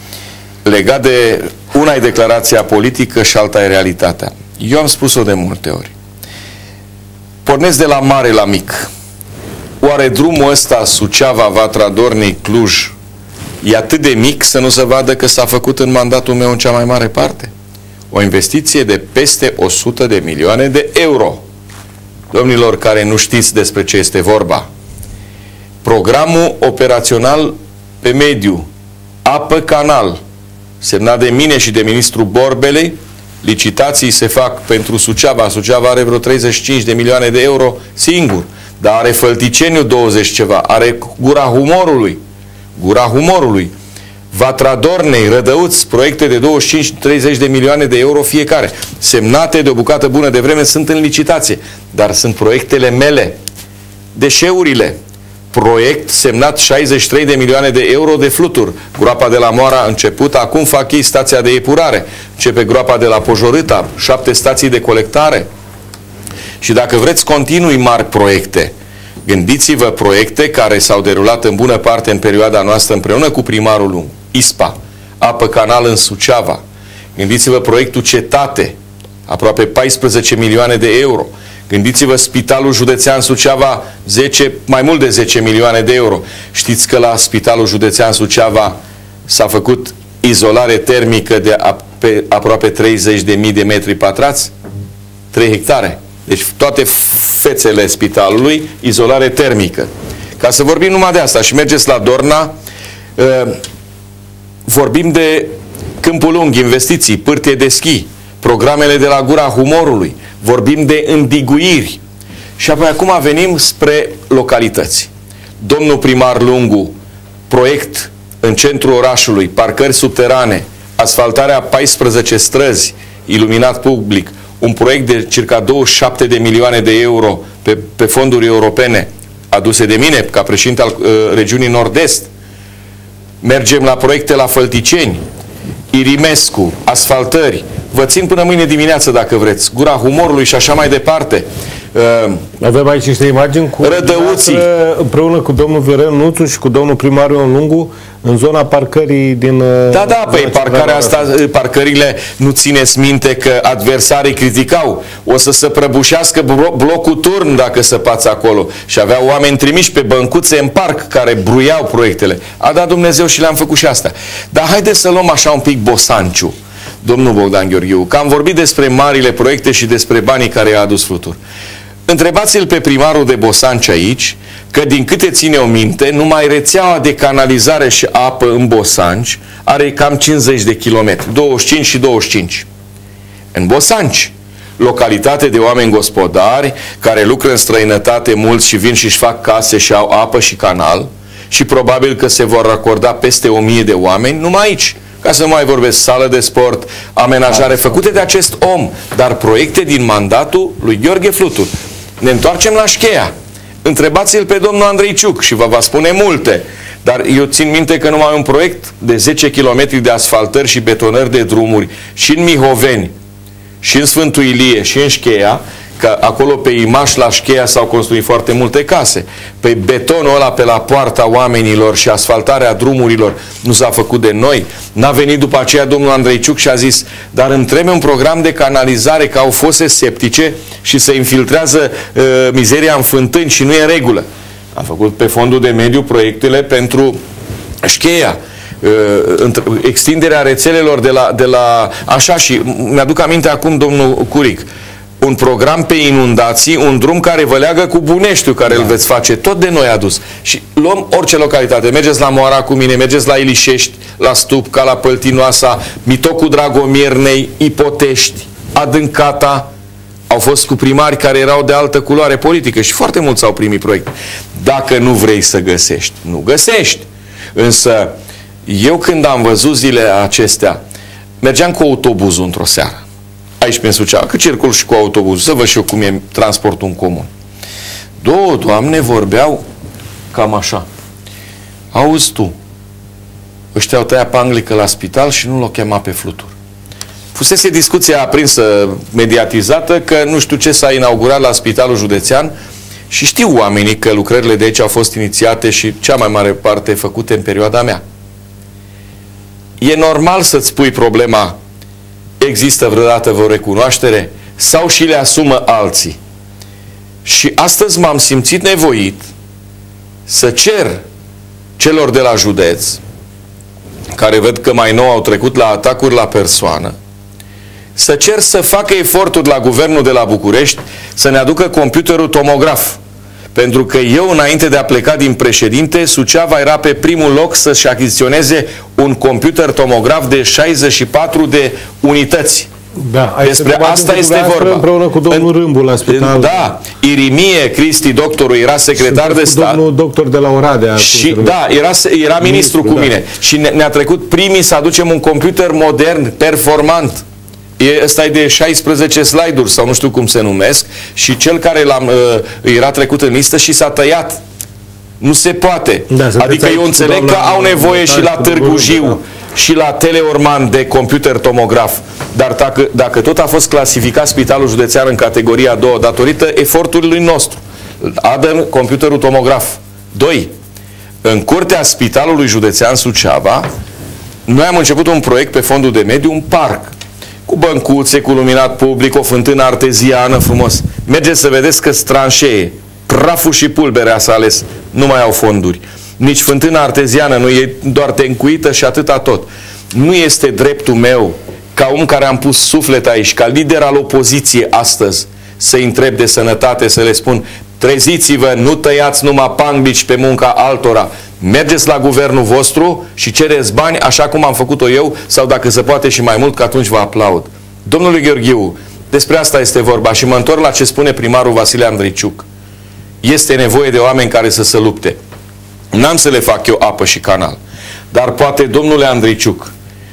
Legat de una e declarația politică și alta e realitatea. Eu am spus-o de multe ori. Pornesc de la mare la mic. Oare drumul ăsta Suceava-Vatra Dornei Cluj e atât de mic să nu se vadă că s-a făcut în mandatul meu în cea mai mare parte? O investiție de peste 100 de milioane de euro. Domnilor care nu știți despre ce este vorba, programul operațional pe mediu, apă canal, semnat de mine și de ministrul Borbelei, licitații se fac pentru Suceava. Suceava are vreo 35 de milioane de euro singur, dar are Fălticeniu 20 ceva, are Gura Humorului, Vatra Dornei, Rădăuț, proiecte de 25-30 de milioane de euro fiecare, semnate de o bucată bună de vreme, sunt în licitație, dar sunt proiectele mele. Deșeurile, proiect semnat 63 de milioane de euro de fluturi. Groapa de la Moara a început, acum fac ei stația de epurare. Începe groapa de la Pojorâta, 7 stații de colectare. Și dacă vreți, continui mari proiecte. Gândiți-vă proiecte care s-au derulat în bună parte în perioada noastră împreună cu primarul Lungu. ISPA, apă canal în Suceava. Gândiți-vă proiectul Cetate, aproape 14 milioane de euro. Gândiți-vă Spitalul Județean Suceava, mai mult de 10 milioane de euro. Știți că la Spitalul Județean Suceava s-a făcut izolare termică de aproape 30.000 de metri pătrați? 3 hectare. Deci toate fețele spitalului, izolare termică. Ca să vorbim numai de asta și mergeți la Dorna, vorbim de Câmpul Lung, investiții, pârtie de schi, programele de la Gura Humorului, vorbim de îndiguiri. Și apoi acum venim spre localități. Domnul primar Lungu, proiect în centrul orașului, parcări subterane, asfaltarea 14 străzi, iluminat public, un proiect de circa 27 de milioane de euro pe fonduri europene aduse de mine ca președinte al regiunii Nord-Est. Mergem la proiecte la Fălticeni, Irimescu, asfaltări. Vă țin până mâine dimineață dacă vreți. Gura Humorului și așa mai departe. Avem aici niște imagini cu Rădăuții. Împreună cu domnul Viorel Nuțu și cu domnul primar Ion Lungu în zona parcării din... Da, păi parcarea asta, parcările, nu țineți minte că adversarii criticau. O să se prăbușească blocul Turn dacă săpați acolo. Și aveau oameni trimiși pe băncuțe în parc care bruiau proiectele. A dat Dumnezeu și le-am făcut și astea. Dar haideți să luăm așa un pic Bosanciu, domnul Bogdan Gheorghiu, că am vorbit despre marile proiecte și despre banii care i-a adus Flutur. Întrebați-l pe primarul de Bosanci aici, că din câte ține o minte, numai rețeaua de canalizare și apă în Bosanci are cam 50 de kilometri, 25 și 25. În Bosanci, localitate de oameni gospodari, care lucră în străinătate mulți și vin și-și fac case și au apă și canal, și probabil că se vor racorda peste 1000 de oameni, numai aici. Ca să nu mai vorbesc, sală de sport, amenajare făcute de acest om, dar proiecte din mandatul lui Gheorghe Flutur. Ne întoarcem la Șcheia. Întrebați-l pe domnul Andreiciuc și vă va spune multe. Dar eu țin minte că numai un proiect de 10 km de asfaltări și betonări de drumuri și în Mihoveni, și în Sfântul Ilie, și în Șcheia, că acolo pe Imaș la Șcheia s-au construit foarte multe case. Pe betonul ăla pe la poarta oamenilor și asfaltarea drumurilor nu s-a făcut de noi. N-a venit după aceea domnul Andreiciuc și a zis, dar îmi trebuie un program de canalizare, că au fose septice și se infiltrează mizeria în fântâni și nu e în regulă. Am făcut pe fondul de mediu proiectele pentru Șcheia, extinderea rețelelor de la așa, și mi-aduc aminte acum domnul Curic, un program pe inundații, un drum care vă leagă cu Buneștiu, care îl veți face, tot de noi adus. Și luăm orice localitate, mergeți la Moara cu mine, mergeți la Ilișești, la Stupca, la Păltinoasa, Mitocul Dragomirnei, Ipotești, Adâncata, au fost cu primari care erau de altă culoare politică și foarte mulți au primit proiecte. Dacă nu vrei să găsești, nu găsești. Însă, eu când am văzut zilele acestea, mergeam cu autobuzul într-o seară, aici pe Suceava, că circul și cu autobuzul, să văd și eu cum e transportul în comun. Două doamne vorbeau cam așa. Auzi tu, ăștia au tăiat panglică la spital și nu l-o chema pe Flutur. Fusese discuția aprinsă, mediatizată, că nu știu ce s-a inaugurat la Spitalul Județean și știu oamenii că lucrările de aici au fost inițiate și cea mai mare parte făcute în perioada mea. E normal să-ți pui problema, există vreodată vreo recunoaștere sau și le asumă alții? Și astăzi m-am simțit nevoit să cer celor de la județ, care văd că mai nou au trecut la atacuri la persoană, să cer să facă eforturi la guvernul de la București să ne aducă computerul tomograf. Pentru că eu, înainte de a pleca din președinte, Suceava era pe primul loc să-și achiziționeze un computer tomograf de 64 de unități. Da, despre asta este vorba. Împreună cu domnul Râmbu la spital. Da, Irimie Cristi, doctorul, era secretar de stat. Domnul doctor de la Oradea. Și, da, era ministru cu mine. Și ne-a trecut primii să aducem un computer modern, performant. Ăsta e de 16 slide-uri sau nu știu cum se numesc, și cel care era trecut în listă și s-a tăiat. Nu se poate. Da, adică eu înțeleg că au nevoie și la Târgu Jiu și la Teleorman de computer tomograf. Dar dacă tot a fost clasificat Spitalul Județean în categoria a doua datorită efortului nostru, adă computerul tomograf. 2. În curtea Spitalului Județean Suceava, noi am început un proiect pe fondul de mediu, un parc cu băncuțe, cu luminat public, o fântână arteziană frumos. Mergeți să vedeți că tranșee, praful și pulberea s-a ales, nu mai au fonduri. Nici fântâna arteziană nu e, doar tencuită și atâta tot. Nu este dreptul meu, ca om care am pus suflet aici, ca lider al opoziției astăzi, să-i întreb de sănătate, să le spun, treziți-vă, nu tăiați numai panglici pe munca altora, mergeți la guvernul vostru și cereți bani așa cum am făcut-o eu, sau dacă se poate și mai mult, că atunci vă aplaud. Domnului Gheorghiu, despre asta este vorba și mă întorc la ce spune primarul Vasile Andreiciuc. Este nevoie de oameni care să se lupte. N-am să le fac eu apă și canal, dar poate, domnule Andreiciuc,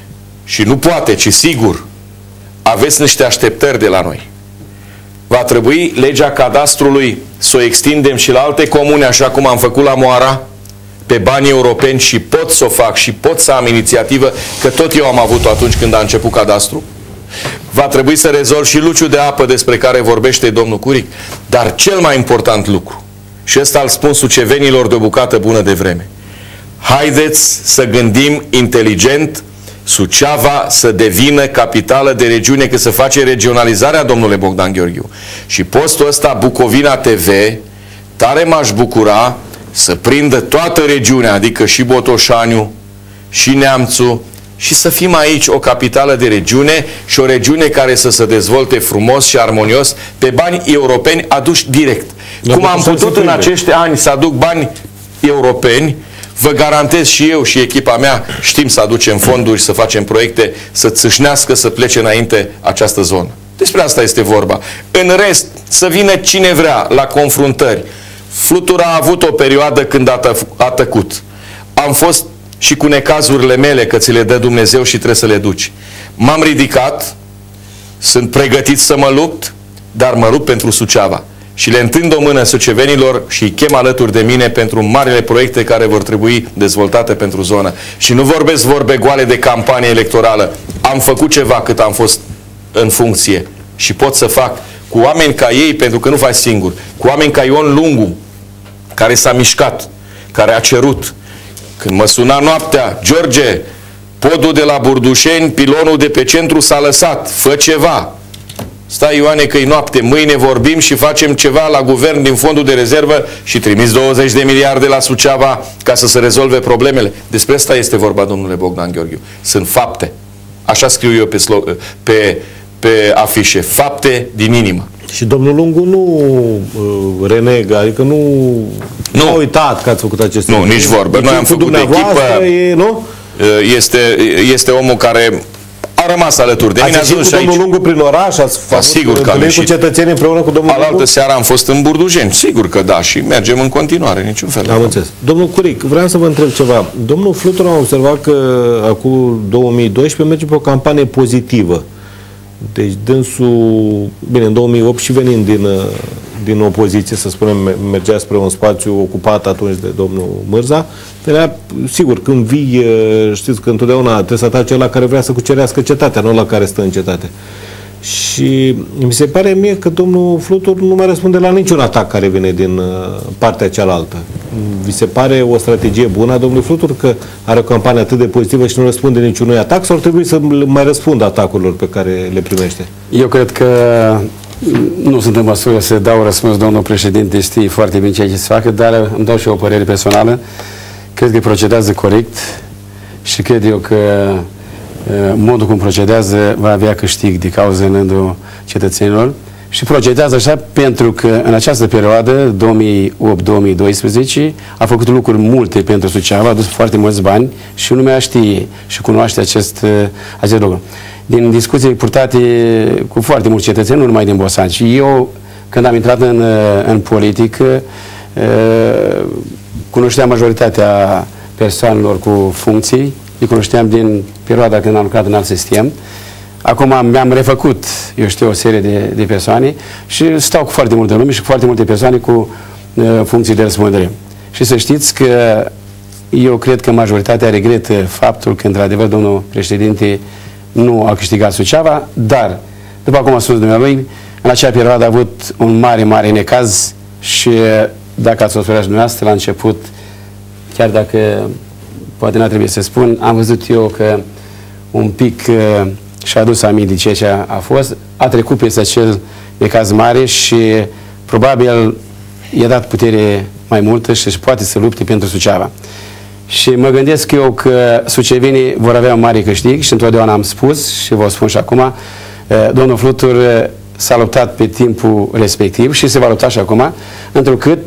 și nu poate, ci sigur, aveți niște așteptări de la noi. Va trebui legea cadastrului să o extindem și la alte comune, așa cum am făcut la Moara, pe bani europeni, și pot să o fac și pot să am inițiativă, că tot eu am avut-o atunci când a început cadastru. va trebui să rezolv și luciul de apă despre care vorbește domnul Curic, dar cel mai important lucru, și ăsta îl spun sucevenilor de o bucată bună de vreme, haideți să gândim inteligent Suceava să devină capitală de regiune, că se face regionalizarea, domnule Bogdan Gheorghiu. Și postul ăsta, Bucovina TV, tare m-aș bucura să prindă toată regiunea, adică și Botoșaniu, și Neamțu, și să fim aici o capitală de regiune și o regiune care să se dezvolte frumos și armonios pe bani europeni aduși direct. Cum am putut în acești ani să aduc bani europeni, vă garantez și eu și echipa mea știm să aducem fonduri, să facem proiecte, să țâșnească, să plece înainte această zonă. Despre asta este vorba. În rest, să vină cine vrea la confruntări. Flutura a avut o perioadă când a tăcut. Am fost și cu necazurile mele, că ți le dă Dumnezeu și trebuie să le duci. M-am ridicat, sunt pregătit să mă lupt, dar mă lupt pentru Suceava. Și le întind o mână sucevenilor și îi chem alături de mine pentru marile proiecte care vor trebui dezvoltate pentru zonă. Și nu vorbesc vorbe goale de campanie electorală. Am făcut ceva cât am fost în funcție și pot să fac cu oameni ca ei, pentru că nu faci singur, cu oameni ca Ion Lungu, care s-a mișcat, care a cerut. Când mă suna noaptea, George, podul de la Burdușeni, pilonul de pe centru s-a lăsat, fă ceva. Stai, Ioane, că-i noapte, mâine vorbim și facem ceva la guvern din fondul de rezervă și trimiți 20 de miliarde la Suceava ca să se rezolve problemele. Despre asta este vorba, domnule Bogdan Gheorghiu. Sunt fapte. Așa scriu eu pe afișe. Fapte din inimă. Și domnul Lungu nu renegă, adică nu a uitat că ați făcut aceste lucruri. Nu, nici vorbă. Noi am făcut echipă. Nu? Este omul care a rămas alături de mine. Ați ieșit cu domnul Lungu prin oraș? Ați sigur că am ieșit cu cetățenii împreună cu domnul Lungu? Alaltă seară am fost în Burdujeni. Sigur că da, și mergem în continuare, niciun fel. Am înțeles. Domnul Curic, vreau să vă întreb ceva. Domnul Flutur a observat că acum 2012 merge pe o campanie pozitivă. Deci dânsul, bine, în 2008 și venind din opoziție, să spunem, mergea spre un spațiu ocupat atunci de domnul Mârza, venea, sigur, când vii, știți că întotdeauna trebuie să atace ăla care vrea să cucerească cetatea, nu ăla care stă în cetate. Și mi se pare mie că domnul Flutur nu mai răspunde la niciun atac care vine din partea cealaltă. Vi se pare o strategie bună a domnului Flutur că are o campanie atât de pozitivă și nu răspunde niciunui atac, sau ar trebui să mai răspundă atacurilor pe care le primește? Eu cred că nu sunt în măsură să dau răspuns, domnul președinte știe foarte bine ce să facă, dar îmi dau și o părere personală. Cred că procedează corect și cred eu că modul cum procedează va avea câștig de cauză în rândul cetățenilor și procedează așa pentru că în această perioadă, 2008-2012, a făcut lucruri multe pentru Suceava, a adus foarte mulți bani și lumea știe și cunoaște acest lucru. Din discuții purtate cu foarte mulți cetățeni, nu numai din Bosanci. Eu, când am intrat în politică, cunoșteam majoritatea persoanelor cu funcții, îi cunoșteam din perioada când am lucrat în alt sistem. Acum mi-am refăcut, eu știu, o serie de persoane și stau cu foarte multe lume și cu foarte multe persoane cu funcții de răspundere. Și să știți că eu cred că majoritatea regretă faptul că, într-adevăr, domnul președinte nu a câștigat Suceava, dar, după cum a spus dumnealui, în acea perioadă a avut un mare, mare necaz și, dacă ați observat dumneavoastră, la început, chiar dacă poate n-a trebuit să spun, am văzut eu că un pic și-a adus aminte de ceea ce a fost, a trecut peste acel necaz mare și probabil i-a dat putere mai multă și poate să lupte pentru Suceava. Și mă gândesc eu că sucevenii vor avea un mare câștig și întotdeauna am spus și vă spun și acum, domnul Flutur s-a luptat pe timpul respectiv și se va lupta și acum, întrucât,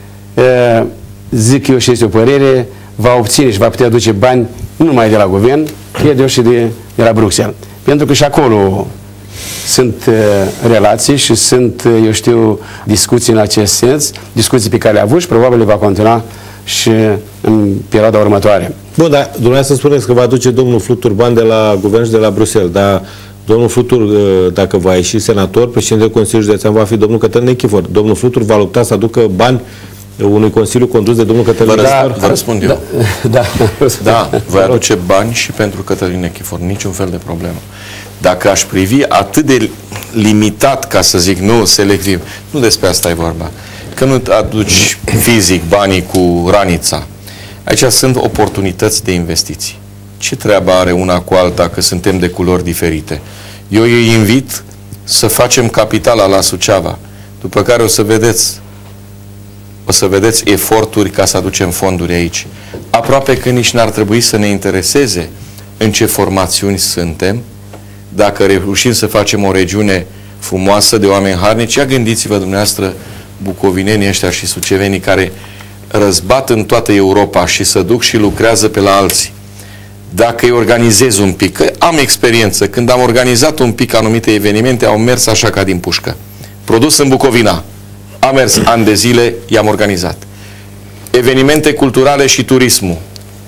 zic eu și este o părere, va obține și va putea duce bani nu numai de la guvern, cred eu și de la Bruxelles. Pentru că și acolo sunt relații și sunt, eu știu, discuții în acest sens, discuții pe care le-a avut și probabil le va continua și în perioada următoare. Bun, dar dumneavoastră spuneți că va aduce domnul Flutur bani de la guvern și de la Bruxelles, dar domnul Flutur, dacă va ieși senator, președintele Consiliului Județean va fi domnul Cătălin Nechifor. Domnul Flutur va lupta să aducă bani unui consiliu condus de domnul Cătălin Nechifor? Vă răspund eu. Da, voi aduce bani și pentru Cătălin Nechifor, niciun fel de problemă. Dacă aș privi atât de limitat, ca să zic, nu selectiv, nu despre asta e vorba. Că nu aduci fizic banii cu ranița. Aici sunt oportunități de investiții. Ce treabă are una cu alta că suntem de culori diferite? Eu îi invit să facem capitala la Suceava, după care o să vedeți eforturi ca să aducem fonduri aici. Aproape că nici n-ar trebui să ne intereseze în ce formațiuni suntem, dacă reușim să facem o regiune frumoasă de oameni harnici. Ia gândiți-vă dumneavoastră, bucovinenii ăștia și sucevenii care răzbat în toată Europa și se duc și lucrează pe la alții. Dacă îi organizez un pic, că am experiență, când am organizat un pic anumite evenimente, au mers așa ca din pușcă. Produs în Bucovina. A mers ani de zile, i-am organizat. Evenimente culturale și turismul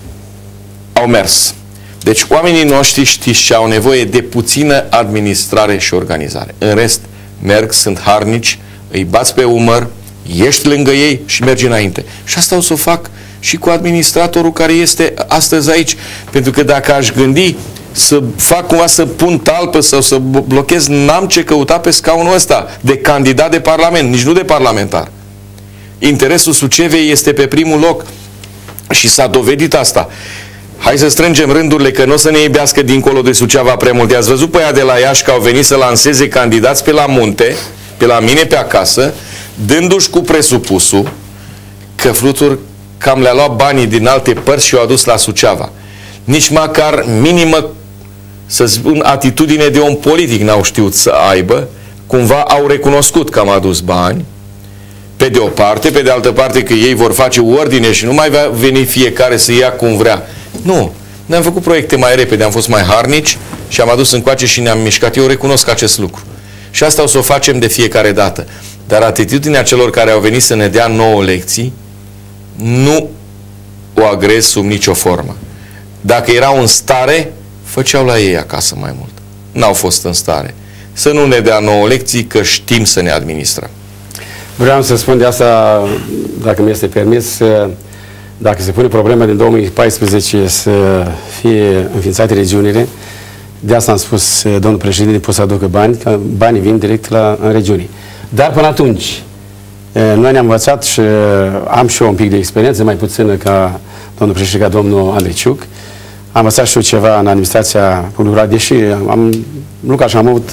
au mers. Deci oamenii noștri știți ce au nevoie de puțină administrare și organizare. În rest, merg, sunt harnici, îi bați pe umăr, ești lângă ei și mergi înainte. Și asta o să o fac și cu administratorul care este astăzi aici. Pentru că dacă aș gândi să fac cumva să pun talpă sau să blochez, n-am ce căuta pe scaunul ăsta de candidat de parlament, nici nu de parlamentar. Interesul Sucevei este pe primul loc și s-a dovedit asta. Hai să strângem rândurile, că nu o să ne iubească dincolo de Suceava prea mult. I-ați văzut pe aia de la Iași că au venit să lanseze candidați pe la munte, pe la mine pe acasă, dându-și cu presupusul că Flutur cam le-a luat banii din alte părți și i-au adus la Suceava. Nici măcar minimă, să spun, atitudine de om politic n-au știut să aibă. Cumva au recunoscut că am adus bani, pe de o parte, pe de altă parte că ei vor face ordine și nu mai va veni fiecare să ia cum vrea. Nu. Ne-am făcut proiecte mai repede, am fost mai harnici și am adus încoace și ne-am mișcat. Eu recunosc acest lucru. Și asta o să o facem de fiecare dată. Dar atitudinea celor care au venit să ne dea 9 lecții, nu o agrez sub nicio formă. Dacă erau în stare, făceau la ei acasă mai mult. N-au fost în stare. Să nu ne dea 9 lecții, că știm să ne administrăm. Vreau să spun de asta, dacă mi este permis, dacă se pune problema din 2014 să fie înființate regiunile, de asta am spus, domnul președinte, pot să aducă bani, că banii vin direct în regiuni. Dar până atunci, noi ne-am învățat și am și eu un pic de experiență, mai puțină ca domnul președinte, ca domnul Andreciuc. Am învățat și eu ceva în administrația publică, deși am lucrat și am avut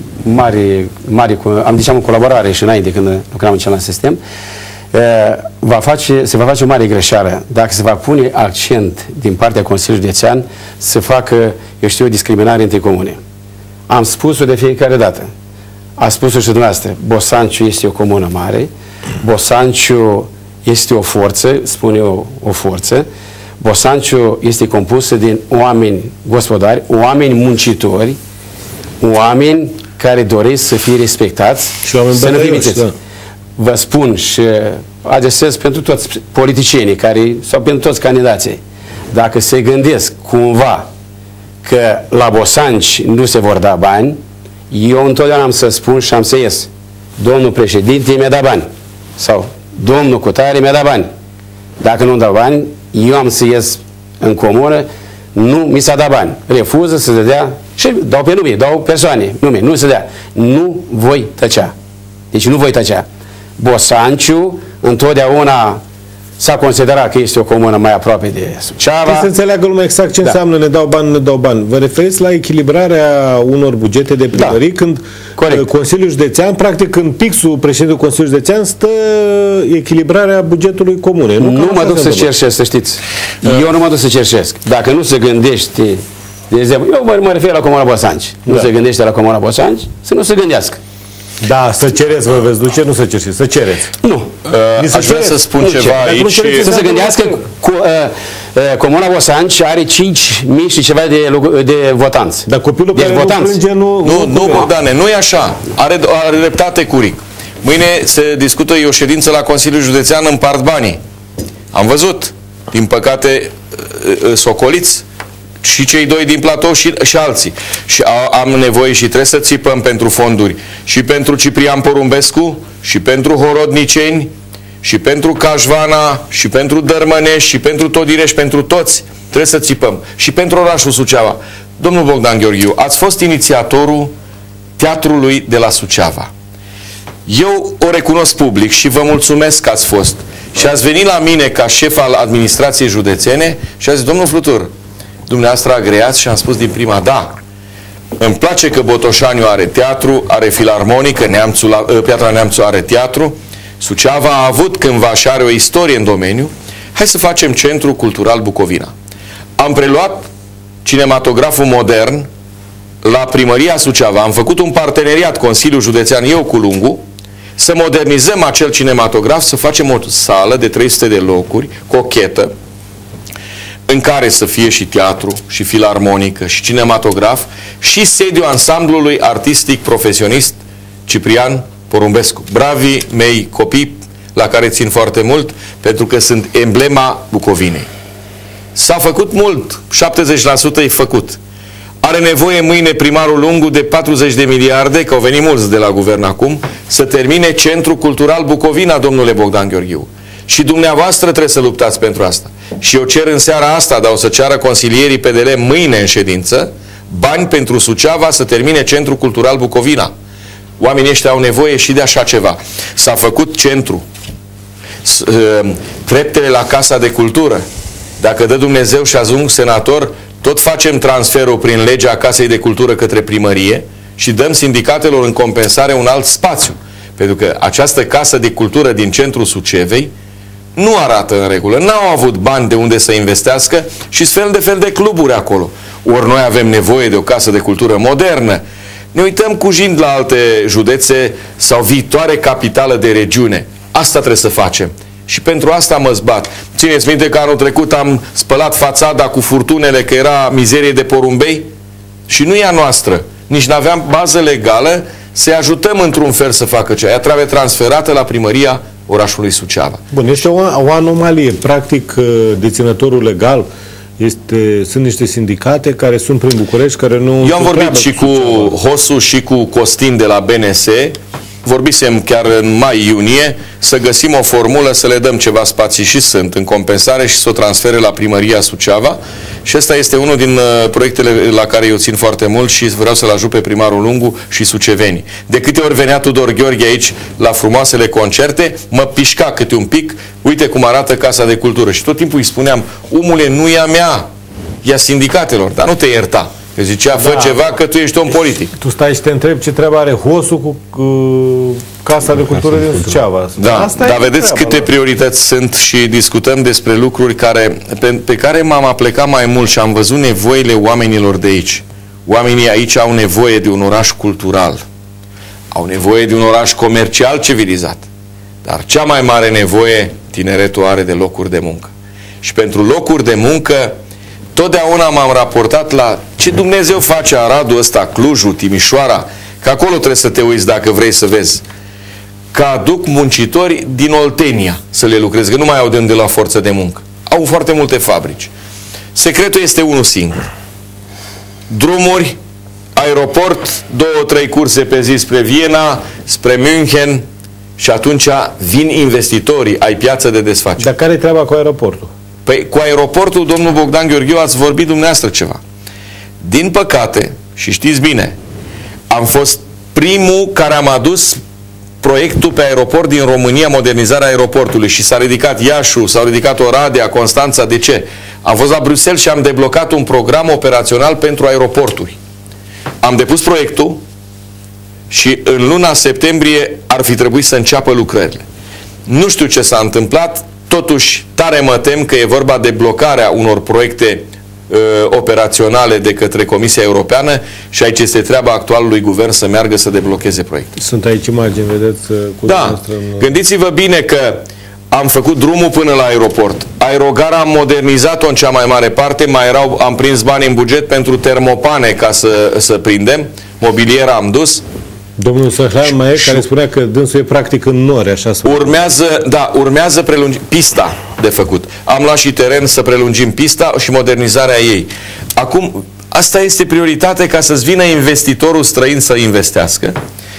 am colaborare și înainte când lucram în celălalt sistem. Se va face o mare greșeală dacă se va pune accent din partea Consiliului Județean să facă, eu știu, o discriminare între comune. Am spus-o de fiecare dată. A spus-o și dumneavoastră. Bosanciu este o comună mare, Bosanciu este o forță, spun eu o forță. Bosanciu este compusă din oameni gospodari, oameni muncitori, oameni care doresc să fie respectați și să ne primiți. Da. Vă spun și adresez pentru toți politicienii sau pentru toți candidații, dacă se gândesc cumva că la Bosanci nu se vor da bani, eu întotdeauna am să spun și am să ies. Domnul președinte mi-a dat bani. Sau domnul Cutare mi-a dat bani. Dacă nu-mi dau bani, eu am să ies în comună, nu mi s-a dat bani. Refuză să se dea și dau pe nume, dau persoane, nume, nu se dea. Nu voi tăcea. Deci nu voi tăcea. Bosanciu întotdeauna s-a considerat că este o comună mai aproape de Suceava. Trebuie să înțeleagă lumea exact ce înseamnă ne dau bani, ne dau bani. Vă referiți la echilibrarea unor bugete de primării când Consiliul Județean, practic în pixul președintelui Consiliului Județean stă echilibrarea bugetului comune. Nu mă duc să cerșesc, să știți. Eu nu mă duc să cerșesc. Dacă nu se gândește, de exemplu, eu mă refer la Comuna Bosanci. Nu se gândește la Comuna Bosanci, să nu se gândească. Da, să cereți, vă veți duce, nu să cerceți, să cereți. Nu. Aș vrea să spun ceva aici. Să se gândească, Comuna Bosanci are 5.000 și ceva de votanți. Dar copilul care nu plânge nu, Bogdane, nu e așa. Are dreptate Curic. Mâine se discută o ședință la Consiliul Județean, împart banii. Am văzut. Din păcate, socoliți și cei doi din platou și alții. Și am nevoie și trebuie să țipăm pentru fonduri și pentru Ciprian Porumbescu și pentru Horodniceni și pentru Cașvana și pentru Dărmănești și pentru Todirești, pentru toți trebuie să țipăm. Și pentru orașul Suceava. Domnul Bogdan Gheorghiu, ați fost inițiatorul teatrului de la Suceava. Eu o recunosc public și vă mulțumesc că ați fost. Și ați venit la mine ca șef al administrației județene și ați zis, domnul Flutur, dumneavoastră agreați? Și am spus din prima, da. Îmi place că Botoșaniu are teatru, are filarmonică, Piatra Neamțu are teatru, Suceava a avut cândva și are o istorie în domeniu. Hai să facem Centru Cultural Bucovina. Am preluat cinematograful modern la Primăria Suceava. Am făcut un parteneriat, Consiliul Județean, eu cu Lungu, să modernizăm acel cinematograf, să facem o sală de 300 de locuri, cochetă, în care să fie și teatru, și filarmonică, și cinematograf, și sediul ansamblului artistic profesionist Ciprian Porumbescu. Bravii mei copii, la care țin foarte mult, pentru că sunt emblema Bucovinei. S-a făcut mult, 70% e făcut. Are nevoie mâine primarul Lungu de 40 de miliarde, că au venit mulți de la guvern acum, să termine Centrul Cultural Bucovina, domnule Bogdan Gheorghiu. Și dumneavoastră trebuie să luptați pentru asta. Și eu cer în seara asta, dar o să ceară consilierii PDL mâine în ședință, bani pentru Suceava să termine Centrul Cultural Bucovina. Oamenii ăștia au nevoie și de așa ceva. S-a făcut centru. Treptele la Casa de Cultură. Dacă dă Dumnezeu și ajung senator, tot facem transferul prin legea Casei de Cultură către primărie și dăm sindicatelor în compensare un alt spațiu. Pentru că această Casă de Cultură din centrul Sucevei nu arată în regulă. N-au avut bani de unde să investească și fel de cluburi acolo. Ori noi avem nevoie de o casă de cultură modernă. Ne uităm cu jind la alte județe sau viitoare capitală de regiune. Asta trebuie să facem. Și pentru asta mă zbat. Țineți minte că anul trecut am spălat fațada cu furtunele, că era mizerie de porumbei? Și nu e a noastră. Nici n-aveam bază legală să-i ajutăm într-un fel să facă cea. Ea trebuie transferată la primăria orașului Suceava. Bun, este o anomalie. Practic, deținătorul legal sunt niște sindicate care sunt prin București, care nu... Eu am vorbit și cu Hosu și cu Costin de la BNS, vorbisem chiar în mai-iunie, să găsim o formulă să le dăm ceva spații și sunt în compensare și să o transfere la primăria Suceava. Și ăsta este unul din proiectele la care eu țin foarte mult și vreau să-l ajut pe primarul Lungu și sucevenii. De câte ori venea Tudor Gheorghe aici la frumoasele concerte, mă pișca câte un pic, uite cum arată Casa de Cultură. Și tot timpul îi spuneam, omule, nu e a mea, e a sindicatelor, dar nu te ierta. Că zicea, fă ceva că tu ești om politic. Tu stai și te întrebi ce treabă are Hosu cu Casa de Cultură din Suceava. Da, dar vedeți câte priorități sunt și discutăm despre lucruri pe care m-am aplecat mai mult și am văzut nevoile oamenilor de aici. Oamenii aici au nevoie de un oraș cultural. Au nevoie de un oraș comercial civilizat. Dar cea mai mare nevoie tineretul are de locuri de muncă. Și pentru locuri de muncă totdeauna m-am raportat la ce Dumnezeu face Aradul ăsta, Clujul, Timișoara, că acolo trebuie să te uiți dacă vrei să vezi. Că aduc muncitori din Oltenia să le lucreze, că nu mai au de unde la forță de muncă. Au foarte multe fabrici. Secretul este unul singur. Drumuri, aeroport, 2-3 curse pe zi spre Viena, spre München și atunci vin investitorii, ai piață de desfacere. Dar care e treaba cu aeroportul? Păi cu aeroportul, domnul Bogdan Gheorghiu, ați vorbit dumneavoastră ceva. Din păcate, și știți bine, am fost primul care am adus proiectul pe aeroport din România, modernizarea aeroportului, și s-a ridicat Iașu, s-a ridicat Oradea, Constanța. De ce? Am fost la Bruxelles și am deblocat un program operațional pentru aeroporturi. Am depus proiectul și în luna septembrie ar fi trebuit să înceapă lucrările. Nu știu ce s-a întâmplat, totuși tare mă tem că e vorba de blocarea unor proiecte operaționale de către Comisia Europeană și aici este treaba actualului guvern să meargă să deblocheze proiecte. Sunt aici imagini, vedeți? Cu da, gândiți-vă bine că am făcut drumul până la aeroport. Aerogara am modernizat-o în cea mai mare parte, am prins bani în buget pentru termopane ca să prindem, mobiliera am dus. Domnul Săhlan mai e, care spunea că dânsul e practic în nori, așa să... Urmează pista de făcut. Am luat și teren să prelungim pista și modernizarea ei. Acum, asta este prioritate ca să-ți vină investitorul străin să investească.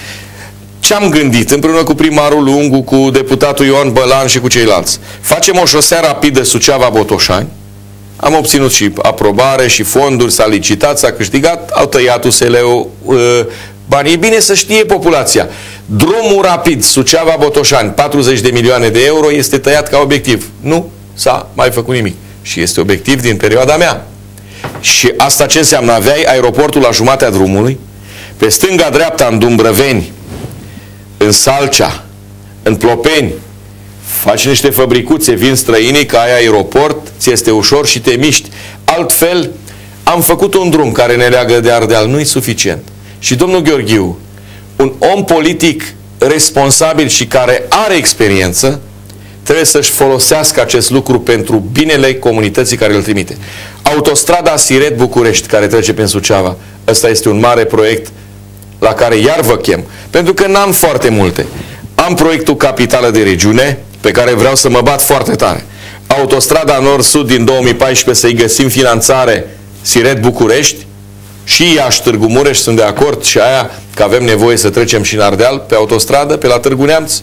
Ce am gândit împreună cu primarul Lungu, cu deputatul Ioan Bălan și cu ceilalți? Facem o șosea rapidă Suceava-Botoșani, am obținut și aprobare și fonduri, s-a licitat, s-a câștigat, au tăiat USL-ul banii. E bine să știe populația. Drumul rapid Suceava-Botoșani, 40 de milioane de euro, este tăiat ca obiectiv. Nu s-a mai făcut nimic. Și este obiectiv din perioada mea. Și asta ce înseamnă? Aveai aeroportul la jumatea drumului, pe stânga-dreapta în Dumbrăveni, în Salcea, în Plopeni, faci niște fabricuțe, vin străinii, că ai aeroport, ți este ușor și te miști. Altfel, am făcut un drum care ne leagă de Ardeal, nu-i suficient. Și domnul Gheorghiu, un om politic responsabil și care are experiență, trebuie să-și folosească acest lucru pentru binele comunității care îl trimite. Autostrada Siret-București, care trece prin Suceava, ăsta este un mare proiect la care iar vă chem, pentru că n-am foarte multe. Am proiectul Capitală de Regiune, pe care vreau să mă bat foarte tare. Autostrada Nord-Sud din 2014, să-i găsim finanțare, Siret-București, și Iași-Târgu Mureș, sunt de acord, și aia că avem nevoie să trecem și în Ardeal, pe autostradă, pe la Târgu Neamț.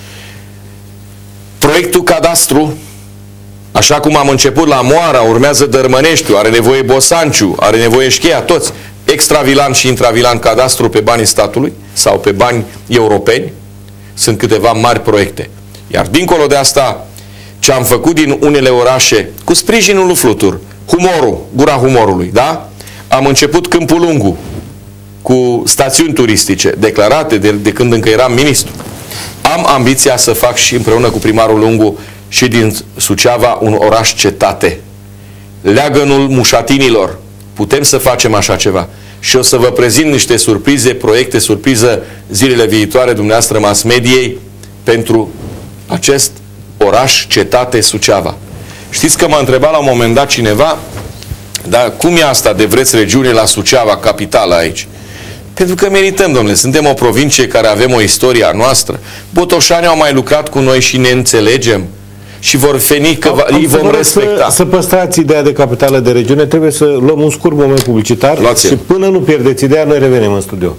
Proiectul Cadastru, așa cum am început la Moara, urmează Dărmăneștiu, are nevoie Bosanciu, are nevoie Șcheia, toți. Extravilan și intravilan cadastru pe banii statului sau pe bani europeni. Sunt câteva mari proiecte. Iar dincolo de asta, ce am făcut din unele orașe, cu sprijinul lui Flutur, Humorul, Gura Humorului, da? Am început Câmpul Lungu, cu stațiuni turistice, declarate de când încă eram ministru. Am ambiția să fac și împreună cu primarul Lungu și din Suceava un oraș-cetate. Leagănul Mușatinilor. Putem să facem așa ceva. Și o să vă prezint niște surprize, proiecte surpriză zilele viitoare, dumneavoastră mass mediei, pentru acest oraș-cetate Suceava. Știți că m-a întrebat la un moment dat cineva, dar cum e asta de vreți regiune la Suceava, capitală aici? Pentru că merităm, domnule, suntem o provincie care avem o istorie a noastră. Botoșanii au mai lucrat cu noi și ne înțelegem și vor veni că îi vom respecta. Să păstrați ideea de capitală de regiune, trebuie să luăm un scurt moment publicitar. Luați-l. Și până nu pierdeți ideea, noi revenim în studio.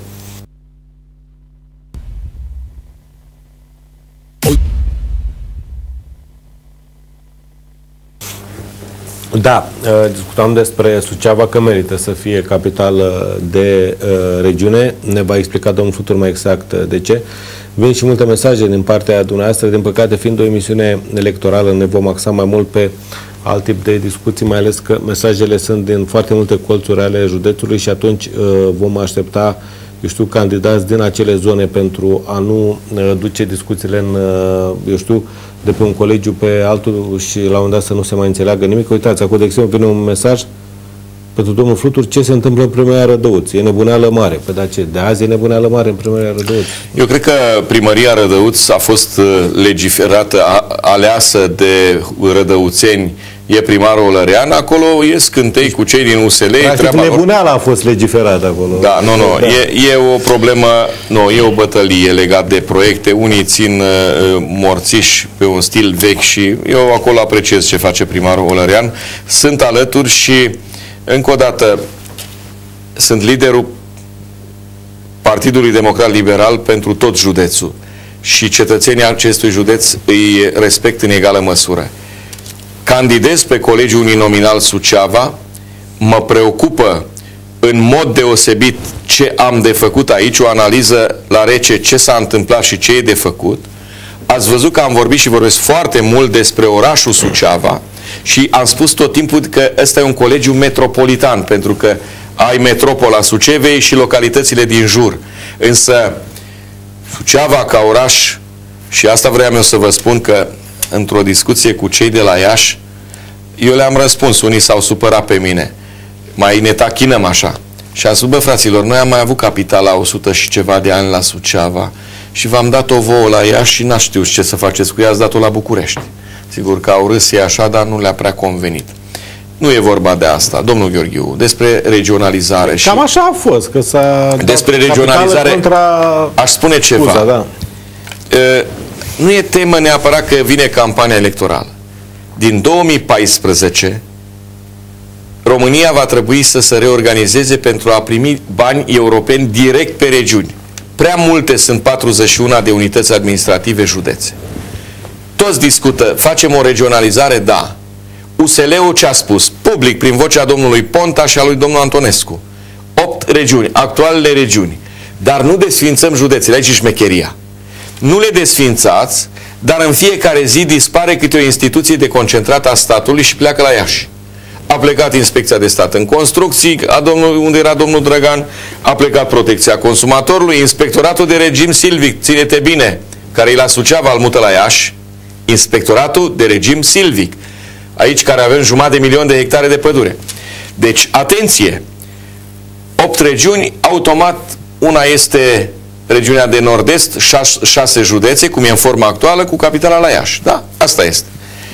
Da, discutam despre Suceava, că merită să fie capitală de regiune. Ne va explica domnul Flutur mai exact de ce. Vin și multe mesaje din partea dumneavoastră. Din păcate, fiind o emisiune electorală, ne vom axa mai mult pe alt tip de discuții, mai ales că mesajele sunt din foarte multe colțuri ale județului și atunci vom aștepta, eu știu, candidați din acele zone pentru a nu duce discuțiile în, eu știu, de pe un colegiu pe altul și la un moment dat să nu se mai înțeleagă nimic. Uitați, acum de exemplu vine un mesaj pentru domnul Flutur, ce se întâmplă în Primăria Rădăuț. E nebuneală mare. Păi da, ce? De azi e nebuneală mare în Primăria Rădăuț. Eu cred că Primăria Rădăuț a fost legiferată, aleasă de rădăuțeni. E primarul Olărean, acolo e scântei cu cei din USL. Practic nebuneala a fost legiferată acolo. Da, nu, da. E o problemă, nu, e o bătălie legat de proiecte. Unii țin morțiși pe un stil vechi și eu acolo apreciez ce face primarul Olărean. Sunt alături și încă o dată sunt liderul Partidului Democrat Liberal pentru tot județul și cetățenii acestui județ îi respect în egală măsură. Candidez pe colegiul uninominal Suceava, mă preocupă în mod deosebit ce am de făcut aici, o analiză la rece ce s-a întâmplat și ce e de făcut. Ați văzut că am vorbit și vorbesc foarte mult despre orașul Suceava și am spus tot timpul că ăsta e un colegiu metropolitan, pentru că ai metropola Sucevei și localitățile din jur. Însă Suceava ca oraș, și asta vreau eu să vă spun, că într-o discuție cu cei de la Iași, eu le-am răspuns, unii s-au supărat pe mine, mai ne tachinăm așa. Și am spus, bă, fraților, noi am mai avut capitala 100 și ceva de ani la Suceava și v-am dat-o vouă la Iași și n-a știut ce să faceți cu ea, ați dat-o la București. Sigur că au râs ei așa, dar nu le-a prea convenit. Nu e vorba de asta, domnul Gheorghiu, despre regionalizare. Cam așa a fost, că s-a... Despre regionalizare, aș spune ceva. Scuza, da. Nu e temă neapărat că vine campania electorală. Din 2014, România va trebui să se reorganizeze pentru a primi bani europeni direct pe regiuni. Prea multe sunt 41 de unități administrative județe. Toți discută, facem o regionalizare? Da. USL-ul ce a spus? public prin vocea domnului Ponta și a lui domnul Antonescu. 8 regiuni, actualele regiuni. Dar nu desfințăm județele, aici e șmecheria. Nu le desfințați, dar în fiecare zi dispare câte o instituție deconcentrată a statului și pleacă la Iași. A plecat Inspecția de Stat în Construcții, unde era domnul Drăgan, a plecat Protecția Consumatorului, Inspectoratul de Regim Silvic, ține-te bine, care e la Suceava, îl mută la Iași, Inspectoratul de Regim Silvic, aici care avem 500.000 de hectare de pădure. Deci, atenție, 8 regiuni, automat una este regiunea de nord-est, 6 județe, cum e în forma actuală, cu capitala la Iași. Da, asta este.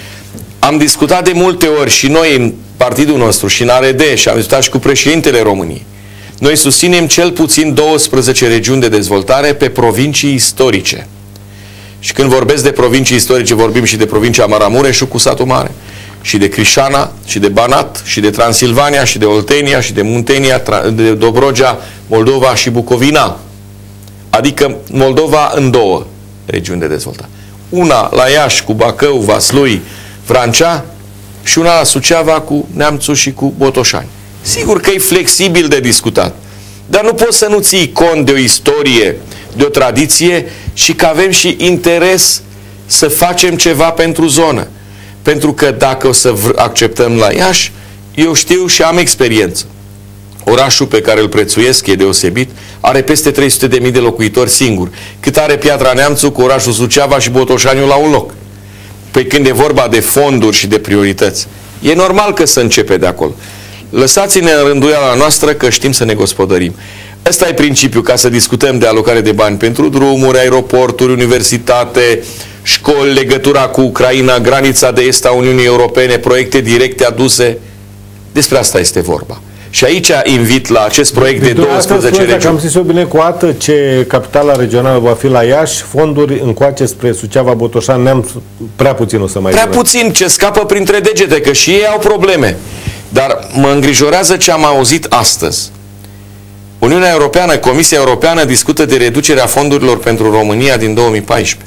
Am discutat de multe ori și noi în partidul nostru și în ARD și am discutat și cu președintele României. Noi susținem cel puțin 12 regiuni de dezvoltare pe provincii istorice. Și când vorbesc de provincii istorice, vorbim și de provincia Maramureșu cu satul mare, și de Crișana, și de Banat, și de Transilvania, și de Oltenia, și de Muntenia, de Dobrogea, Moldova și Bucovina. Adică Moldova în 2 regiuni de dezvoltare. Una la Iași cu Bacău, Vaslui, Vrancea și una la Suceava cu Neamțu și cu Botoșani. Sigur că e flexibil de discutat, dar nu poți să nu ții cont de o istorie, de o tradiție și că avem și interes să facem ceva pentru zonă. Pentru că dacă o să acceptăm la Iași, eu știu și am experiență. Orașul pe care îl prețuiesc, e deosebit, are peste 300.000 de locuitori singur. Cât are Piatra Neamțu cu orașul Suceava și Botoșaniu la un loc. Păi când e vorba de fonduri și de priorități, e normal că să începe de acolo. Lăsați-ne în rânduiala noastră că știm să ne gospodărim. Ăsta e principiul, ca să discutăm de alocare de bani pentru drumuri, aeroporturi, universitate, școli, legătura cu Ucraina, granița de est a Uniunii Europene, proiecte directe aduse. Despre asta este vorba. Și aici invit la acest proiect de 12 regiuni. Dacă am zis-o bine cu atât, ce capitala regională va fi la Iași, fonduri încoace spre Suceava, Botoșani, Neamț, prea puțin o să mai Prea puțin, ce scapă printre degete, că și ei au probleme. Dar mă îngrijorează ce am auzit astăzi. Uniunea Europeană, Comisia Europeană discută de reducerea fondurilor pentru România din 2014.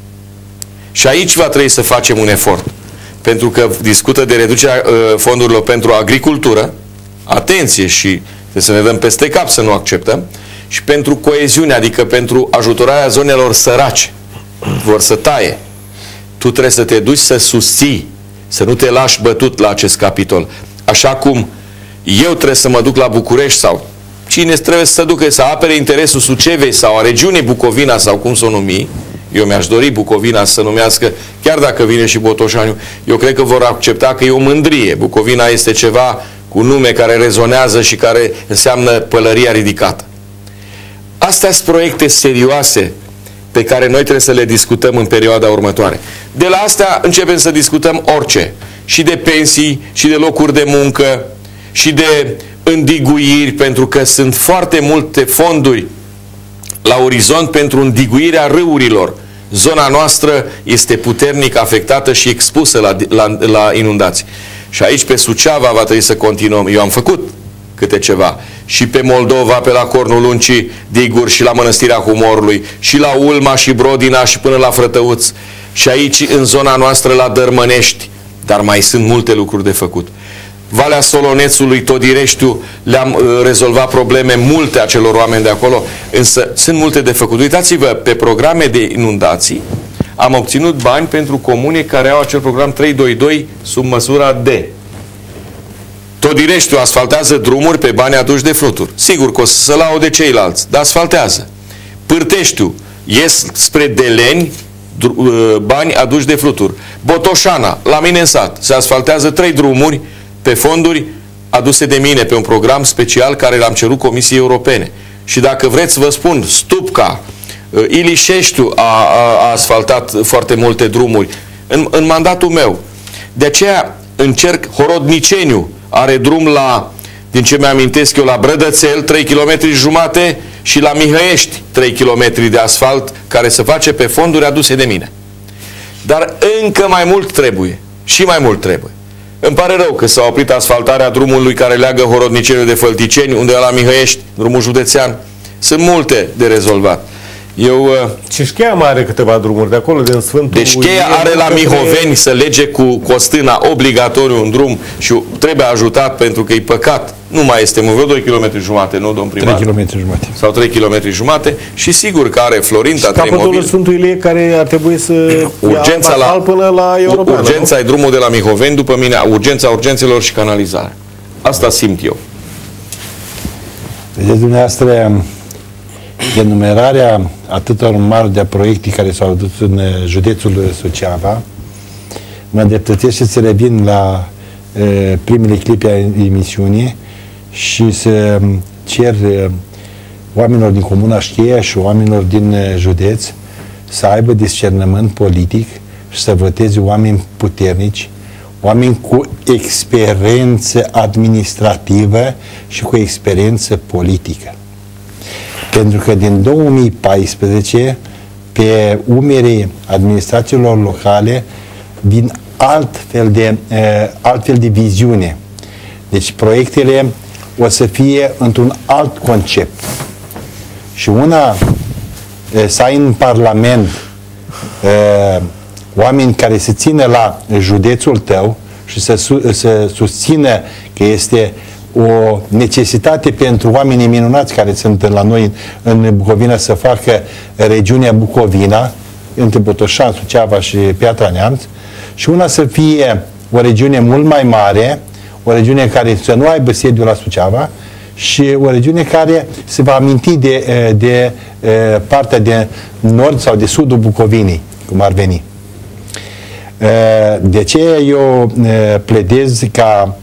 Și aici va trebui să facem un efort. Pentru că discută de reducerea fondurilor pentru agricultură, atenție, și trebuie să ne dăm peste cap să nu acceptăm, și pentru coeziune, adică pentru ajutorarea zonelor sărace. Vor să taie. Tu trebuie să te duci să susții, să nu te lași bătut la acest capitol. Așa cum eu trebuie să mă duc la București sau cine trebuie să se ducă să apere interesul Sucevei sau a regiunii Bucovina sau cum să o numi. Eu mi-aș dori Bucovina să numească, chiar dacă vine și Botoșaniu, eu cred că vor accepta că e o mândrie. Bucovina este ceva cu nume care rezonează și care înseamnă pălăria ridicată. Astea sunt proiecte serioase pe care noi trebuie să le discutăm în perioada următoare. De la astea începem să discutăm orice. Și de pensii, și de locuri de muncă, și de îndiguiri, pentru că sunt foarte multe fonduri la orizont pentru îndiguirea râurilor. Zona noastră este puternic afectată și expusă la inundații. Și aici pe Suceava va trebui să continuăm. Eu am făcut câte ceva. Și pe Moldova, pe la Cornul Luncii, diguri, și la Mănăstirea Humorului, și la Ulma și Brodina și până la Frătăuț. Și aici în zona noastră la Dărmănești. Dar mai sunt multe lucruri de făcut. Valea Solonețului, Todireștiu, le-am rezolvat probleme multe acelor oameni de acolo, însă sunt multe de făcut. Uitați-vă, pe programe de inundații am obținut bani pentru comune care au acel program 322 sub măsura D. Todireștiu asfaltează drumuri pe bani aduși de Fluturi. Sigur că o să se laude ceilalți, dar asfaltează. Pârteștiu ies spre Deleni bani aduși de Fluturi. Botoșana, la mine în sat, se asfaltează 3 drumuri pe fonduri aduse de mine, pe un program special care l-am cerut Comisiei Europene. Și dacă vreți, vă spun, Stupca, Ilișeștiu a asfaltat foarte multe drumuri în mandatul meu. De aceea încerc, Horodniceniu are drum la, din ce mi-amintesc eu, la Brădățel, 3 km jumate, și la Mihăiești 3 km de asfalt care se face pe fonduri aduse de mine. Dar încă mai mult trebuie. Și mai mult trebuie. Îmi pare rău că s-a oprit asfaltarea drumului care leagă Horodniceniu de Fălticeni, unde e la Mihăiești, drumul județean. Sunt multe de rezolvat. Și Cheia mai are câteva drumuri de acolo, din Sfântul... Deci Cheia are la Mihoveni să lege cu costâna obligatoriu un drum și trebuie ajutat pentru că e păcat. Nu mai este vreo 2 km jumate, nu, domn primar? 3 km jumate. Sau 3 km jumate și sigur că are Florinta, capătul Sfântul Ilie care ar trebui să urgența până la Europeană. Urgența e drumul de la Mihoveni, după mine, urgența urgențelor și canalizare. Asta simt eu. Vedeți dumneavoastră, enumerarea atâtor mari de proiecte care s-au adus în județul Suceava, mă îndreptățesc și să revin la primele clipe a emisiunii și să cer oamenilor din Comuna Cheia și oamenilor din județ să aibă discernământ politic și să voteze oameni puternici, oameni cu experiență administrativă și cu experiență politică. Pentru că din 2014, pe umerii administrațiilor locale, vin altfel de viziune. Deci proiectele o să fie într-un alt concept. Și una, să ai în Parlament oameni care se țină la județul tău și să susțină că este o necesitate pentru oamenii minunați care sunt la noi în Bucovina să facă regiunea Bucovina, între Botoșan, Suceava și Piatra Neamț, și una să fie o regiune mult mai mare, o regiune care să nu aibă sediu la Suceava și o regiune care se va aminti de partea de nord sau de sudul Bucovinei, cum ar veni. De ce eu pledez ca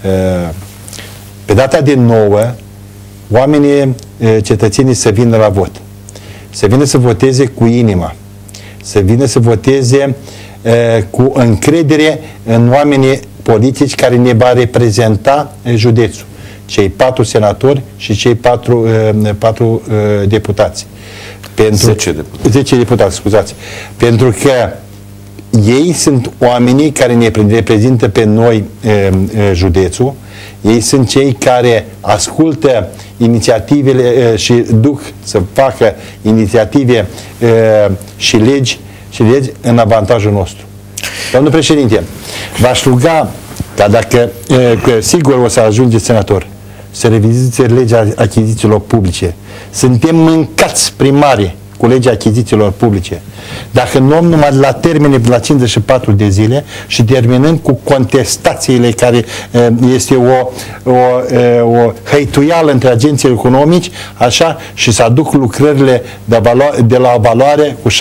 pe data de 9 oamenii, cetățenii să vină la vot, să vină să voteze cu inima, să vină să voteze cu încredere în oamenii politici care ne va reprezenta județul, cei 4 senatori și cei 4 deputați. 10 deputați, scuzați. Pentru că ei sunt oamenii care ne reprezintă pe noi județul, ei sunt cei care ascultă inițiativele și duc să facă inițiative și legi în avantajul nostru. Domnul președinte, v-aș ruga ca dacă, sigur o să ajungeți senator, să reviziți legea achizițiilor publice. Suntem mâncați primari cu legea achizițiilor publice. Dacă nu om numai la termene la 54 de zile și terminând cu contestațiile care este o hăituială între agenții economici, așa, și să aduc lucrările de la valoare cu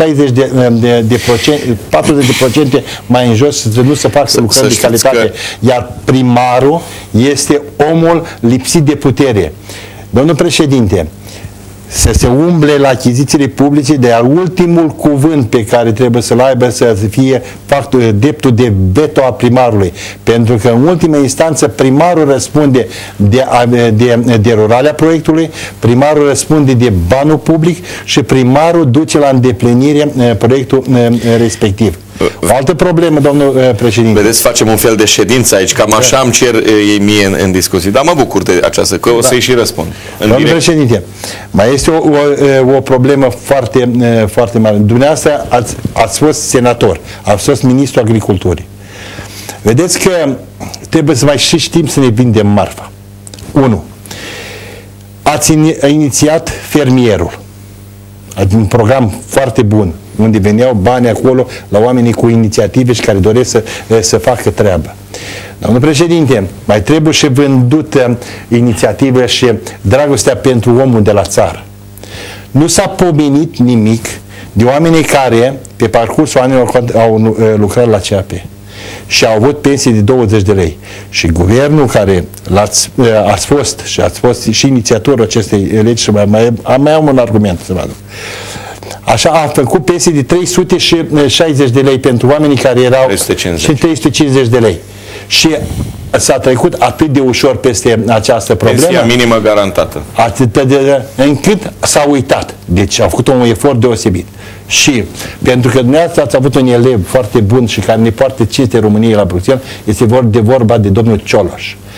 40% mai în jos, să nu se facă lucrări de calitate. Iar primarul este omul lipsit de putere. Domnul președinte, să se umble la achizițiile publice, de ultimul cuvânt pe care trebuie să-l aibă să fie dreptul de veto a primarului. Pentru că în ultima instanță primarul răspunde de derularea proiectului, primarul răspunde de banul public și primarul duce la îndeplinire proiectul respectiv. O altă problemă, domnul președinte. Vedeți, facem un fel de ședință aici, cam așa îmi cer ei mie în discuții, dar mă bucur de această, că o să-i și răspund. Domnul președinte, mai este o problemă foarte, foarte mare. Dumneavoastră ați fost senator, ați fost ministrul agriculturii. Vedeți că trebuie să mai și știm să ne vindem marfa. 1. Ați inițiat fermierul. Un program foarte bun, unde veneau bani acolo la oamenii cu inițiative și care doresc să facă treabă. Domnul președinte, mai trebuie și vândută inițiativă și dragostea pentru omul de la țară. Nu s-a pomenit nimic de oamenii care, pe parcursul anilor, au lucrat la CAP și au avut pensii de 20 de lei. Și guvernul care ați fost și inițiatorul acestei legi, și mai am un argument să vă aduc. Așa, a făcut pensii de 360 de lei pentru oamenii care erau 350. Și 350 de lei. Și s-a trecut atât de ușor peste această problemă. Pensia minimă garantată. Încât s-a uitat. Deci a făcut un efort deosebit. Și pentru că dumneavoastră ați avut un elev foarte bun și care ne poartă cinste României la Bruxelles, este vorba de domnul Cioloș.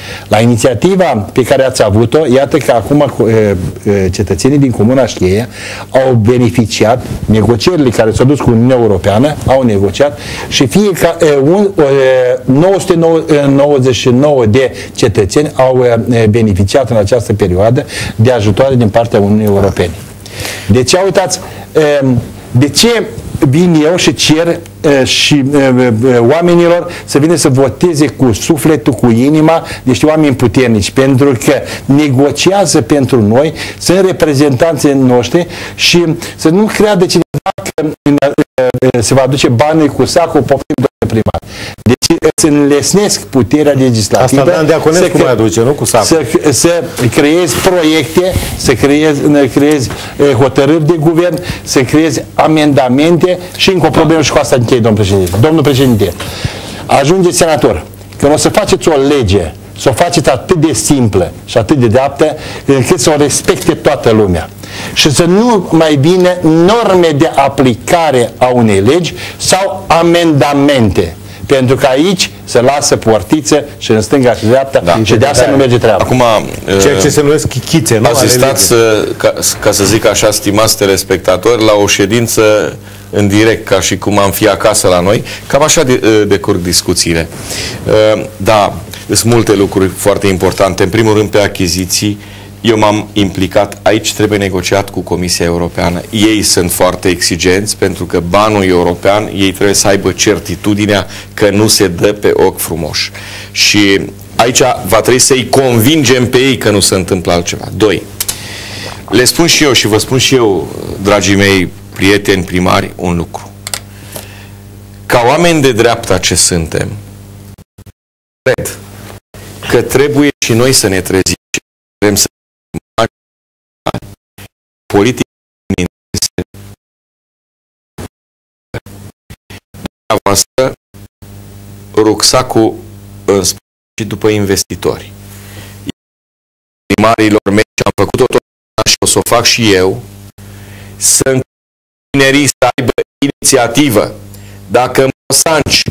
La inițiativa pe care ați avut-o, iată că acum cetățenii din Comuna Șcheia au beneficiat, negocierile care s-au dus cu Uniunea Europeană au negociat și 999 de cetățeni au beneficiat în această perioadă de ajutoare din partea Uniunii Europene. De ce, uitați, de ce vin eu și cer și oamenilor să vină să voteze cu sufletul, cu inima, niște oameni puternici, pentru că negociază pentru noi, sunt reprezentanții noștri și să nu creadă cineva că se va duce banii cu sacul, poftim, domnule primar. Deci să înlesnesc puterea legislativă. Asta Dan Diaconescu mai aduce, nu cu sacul. Să creezi proiecte, să creezi hotărâri de guvern, să creezi amendamente și încă o problemă și cu asta închei, domnul președinte. Domnul președinte, ajungeți senator, că o să faceți o lege, să o faceți atât de simplă și atât de dreaptă, încât să o respecte toată lumea. Și să nu mai vină norme de aplicare a unei legi sau amendamente. Pentru că aici se lasă portiță și în stânga și dreapta și de asta nu merge treaba. Acum, ceea ce se numesc chichițe, nu? Asistați, ca să zic așa, stimați telespectatori, la o ședință în direct, ca și cum am fi acasă la noi. Cam așa decurg discuțiile. Da, sunt multe lucruri foarte importante. În primul rând, pe achiziții, eu m-am implicat, aici trebuie negociat cu Comisia Europeană. Ei sunt foarte exigenți pentru că banul european, ei trebuie să aibă certitudinea că nu se dă pe ochi frumoși. Și aici va trebui să-i convingem pe ei că nu se întâmplă altceva. 2. Le spun și eu și vă spun și eu, dragii mei prieteni primari, un lucru. Ca oameni de dreapta ce suntem, cred că trebuie și noi să ne trezim și vrem să politic voastră rucsacul în spate și după investitori. Primarilor mei, am făcut-o tot și o să o fac și eu, să tinerii să aibă inițiativă. Dacă în Mosanci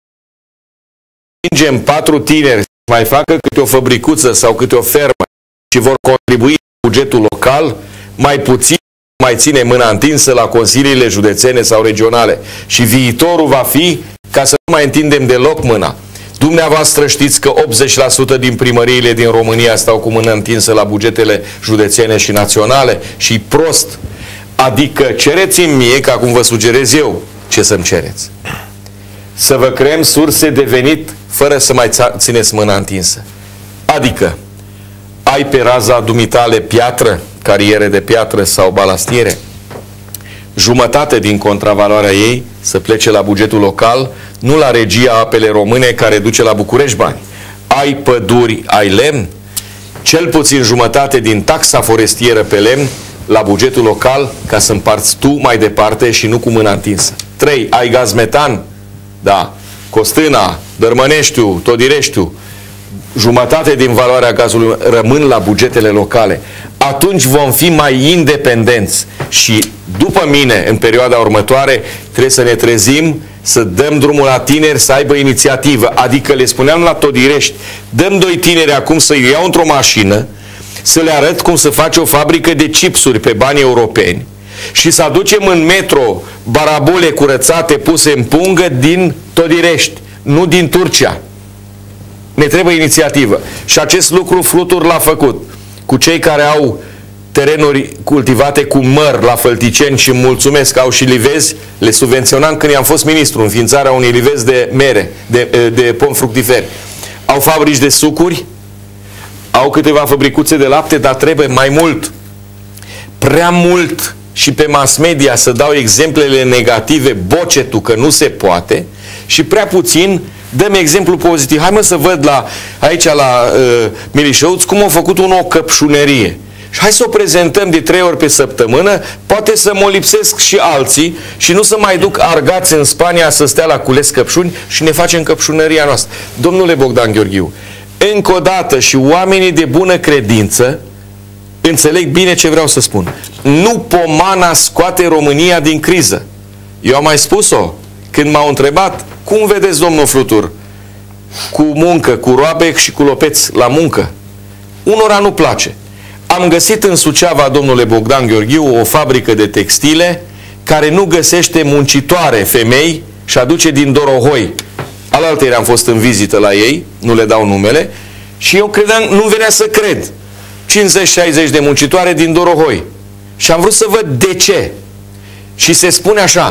îngem 4 tineri să mai facă câte o fabricuță sau câte o fermă și vor contribui la bugetul local, mai puțin mai ține mâna întinsă la consiliile județene sau regionale. Și viitorul va fi ca să nu mai întindem deloc mâna. Dumneavoastră știți că 80% din primăriile din România stau cu mâna întinsă la bugetele județene și naționale și prost. Adică cereți-mi mie, ca cum vă sugerez eu, ce să-mi cereți. Să vă creăm surse de venit fără să mai țineți mâna întinsă. Adică ai pe raza dumitale piatră, cariere de piatră sau balastiere, jumătate din contravaloarea ei să plece la bugetul local, nu la Regia Apele Române care duce la București bani. Ai păduri, ai lemn, cel puțin jumătate din taxa forestieră pe lemn la bugetul local ca să împarți tu mai departe și nu cu mâna întinsă. 3. Ai gaz metan? Da. Costâna, Dărmăneștiu, Todireștiu, jumătate din valoarea gazului rămân la bugetele locale. Atunci vom fi mai independenți și după mine, în perioada următoare, trebuie să ne trezim, să dăm drumul la tineri să aibă inițiativă. Adică le spuneam la Todirești, dăm 2 tineri acum să iau într-o mașină, să le arăt cum să face o fabrică de chipsuri pe bani europeni și să aducem în metro barabole curățate puse în pungă din Todirești, nu din Turcia. Ne trebuie inițiativă. Și acest lucru Flutur l-a făcut. Cu cei care au terenuri cultivate cu măr la Fălticeni și mulțumesc că au și livezi, le subvenționam când i-am fost ministru, înființarea unui livezi de mere, de pom fructiferi. Au fabrici de sucuri, au câteva fabricuțe de lapte, dar trebuie mai mult. Prea mult și pe mass media să dau exemplele negative, bocetul că nu se poate și prea puțin dăm exemplu pozitiv. Hai mă să văd aici la Milișăuți cum au făcut o căpșunerie. Și hai să o prezentăm de 3 ori pe săptămână, poate să mă lipsesc și alții și nu să mai duc argați în Spania să stea la cules căpșuni și ne facem căpșunăria noastră. Domnule Bogdan Gheorghiu, încă o dată și oamenii de bună credință înțeleg bine ce vreau să spun. Nu pomana scoate România din criză. Eu am mai spus-o când m-au întrebat, cum vedeți, domnul Flutur, cu muncă, cu roabe și cu lopeți la muncă. Unora nu place. Am găsit în Suceava, domnule Bogdan Gheorghiu, o fabrică de textile care nu găsește muncitoare femei și aduce din Dorohoi. Alaltăieri am fost în vizită la ei, nu le dau numele, și eu credeam, nu venea să cred. 50-60 de muncitoare din Dorohoi. Și am vrut să văd de ce. Și se spune așa,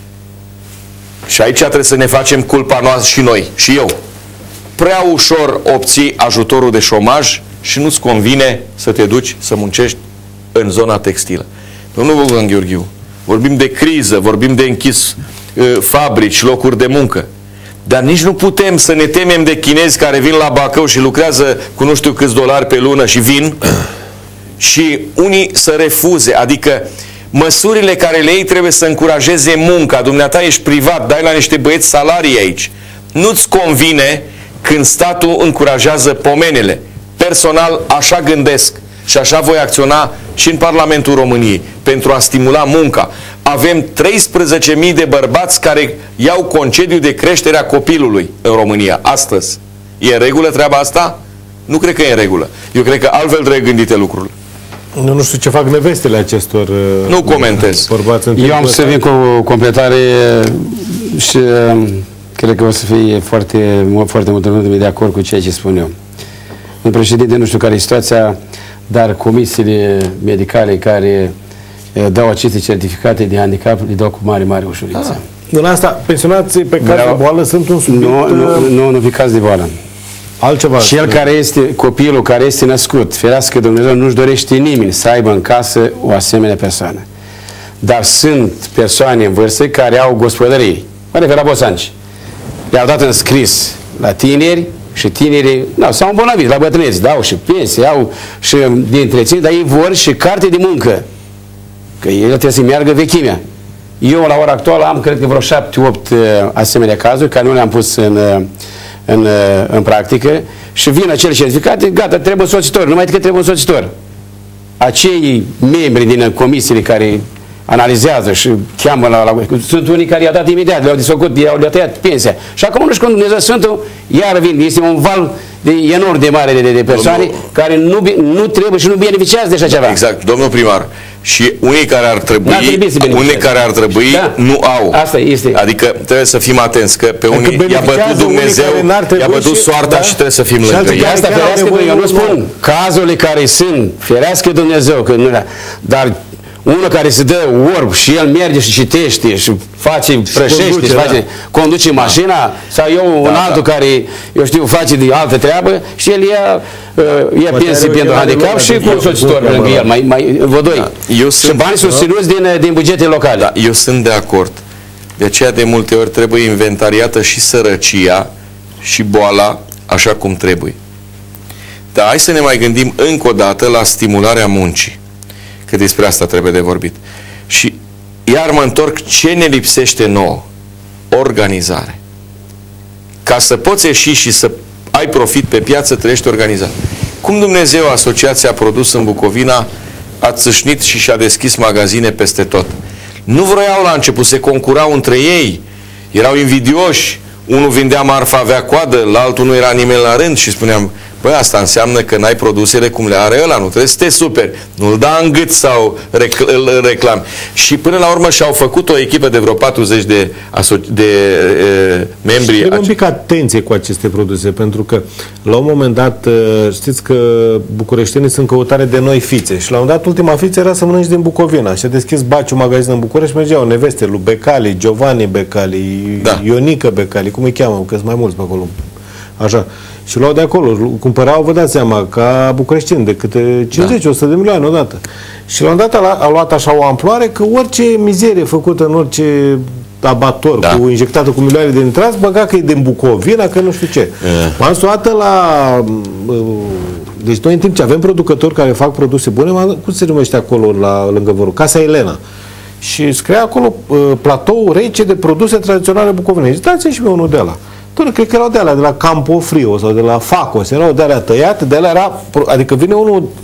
și aici trebuie să ne facem culpa noastră și noi, și eu. Prea ușor obții ajutorul de șomaj și nu-ți convine să te duci să muncești în zona textilă. Domnul Bogdan Gheorghiu, vorbim de criză, vorbim de închis fabrici, locuri de muncă. Dar nici nu putem să ne temem de chinezi care vin la Bacău și lucrează cu nu știu câți dolari pe lună și vin și unii să refuze. Adică măsurile care le iei trebuie să încurajeze munca. Dumneata ești privat, dai la niște băieți salarii aici. Nu-ți convine când statul încurajează pomenele. Personal așa gândesc și așa voi acționa și în Parlamentul României pentru a stimula munca. Avem 13.000 de bărbați care iau concediu de creștere a copilului în România astăzi. E în regulă treaba asta? Nu cred că e în regulă. Eu cred că altfel trebuie gândite lucrurile. Nu știu ce fac nevestele acestor nu comentez. Bărbați. Eu am să vin cu o completare și cred că o să fie foarte multă lume de acord cu ceea ce spun eu. În președinte, nu știu care e situația, dar comisiile medicale care dau aceste certificate de handicap le dau cu mare ușurință. În asta, pensionații pe caz de boală sunt un subiect... Nu pe caz de boală. Altceva. Și el care este, copilul care este născut, ferească Dumnezeu, nu-și dorește nimeni să aibă în casă o asemenea persoană. Dar sunt persoane în vârstă care au gospodării. Mă refer la bosanci. Le-au dat în scris la tineri și tinerii s-au îmbolnăvit la bătrâneți, dau și pensie, au și de întreținere, dar ei vor și carte de muncă. Că el trebuie să meargă vechimea. Eu la ora actuală am, cred că vreo 7-8 asemenea cazuri care nu le-am pus în practică și vin acele certificate, gata, trebuie un soțitor, numai că trebuie un soțitor. Acei membri din comisiile care analizează și cheamă sunt unii care i-au dat imediat, le-au disfăcut, i-au tăiat pensia. Și acum nu știu când Dumnezeu Sfântul, iar vin, este un val enorm de mare de persoane care nu trebuie și nu beneficiază de așa ceva. Exact, domnul primar. Și unii care ar trebui, nu au. Asta este. Adică trebuie să fim atenți că pe unii i-a bătut Dumnezeu, i-a bătut soarta și trebuie să fim lângă ei. Asta ferească, eu nu spun cazurile care sunt, ferească Dumnezeu, că nu, dar unul care se dă orb și el merge și citește și face, prășește și conduce mașina, sau eu un altul care, eu știu, face de altă treabă și el ia pensie pentru handicap și cu un soțitor lângă el, vă doi. Și bani susținuți din bugete locale. Da, eu sunt de acord. De aceea de multe ori trebuie inventariată și sărăcia și boala așa cum trebuie. Dar hai să ne mai gândim încă o dată la stimularea muncii. Că despre asta trebuie de vorbit. Și iar mă întorc, ce ne lipsește nouă? Organizare. Ca să poți ieși și să ai profit pe piață, trăiești organizat. Cum Dumnezeu, Asociația Produs în Bucovina a țâșnit și și-a deschis magazine peste tot. Nu vroiau la început, se concurau între ei, erau invidioși, unul vindea marfa, avea coadă, la altul nu era nimeni la rând și spuneam, băi, asta înseamnă că n-ai produsele cum le are ăla, nu trebuie să te superi, nu-l da în gât sau îl reclami. Și până la urmă și-au făcut o echipă de vreo 40 de membri. Și trebuie un pic atenție cu aceste produse, pentru că la un moment dat, știți că bucureștenii sunt căutare de noi fițe și la un moment dat ultima fiță era să mănânci din Bucovina și a deschis Baciu magazin în București și mergeau neveste lui Becali, Giovanni Becali, Ionica Becali, cum îi cheamă, că sunt mai mulți pe acolo. Așa. Și luau de acolo, cumpărau, vă dați seama, ca bucureștini, de câte 50-100 de milioane odată. Și la un dat a luat așa o amploare că orice mizerie făcută în orice abator, cu injectată cu milioane de nitrați, băga că e din Bucovina, că nu știu ce. M-am suat la... Deci noi în timp ce avem producători care fac produse bune, cum se numește acolo lângă Văru? Casa Elena. Și scria acolo platou rece de produse tradiționale bucovine. Și dați-mi și mie unul de ăla. Cred că erau de alea, de la Campo Frio sau de la Facos, erau de alea tăiate, de alea era, adică vine unul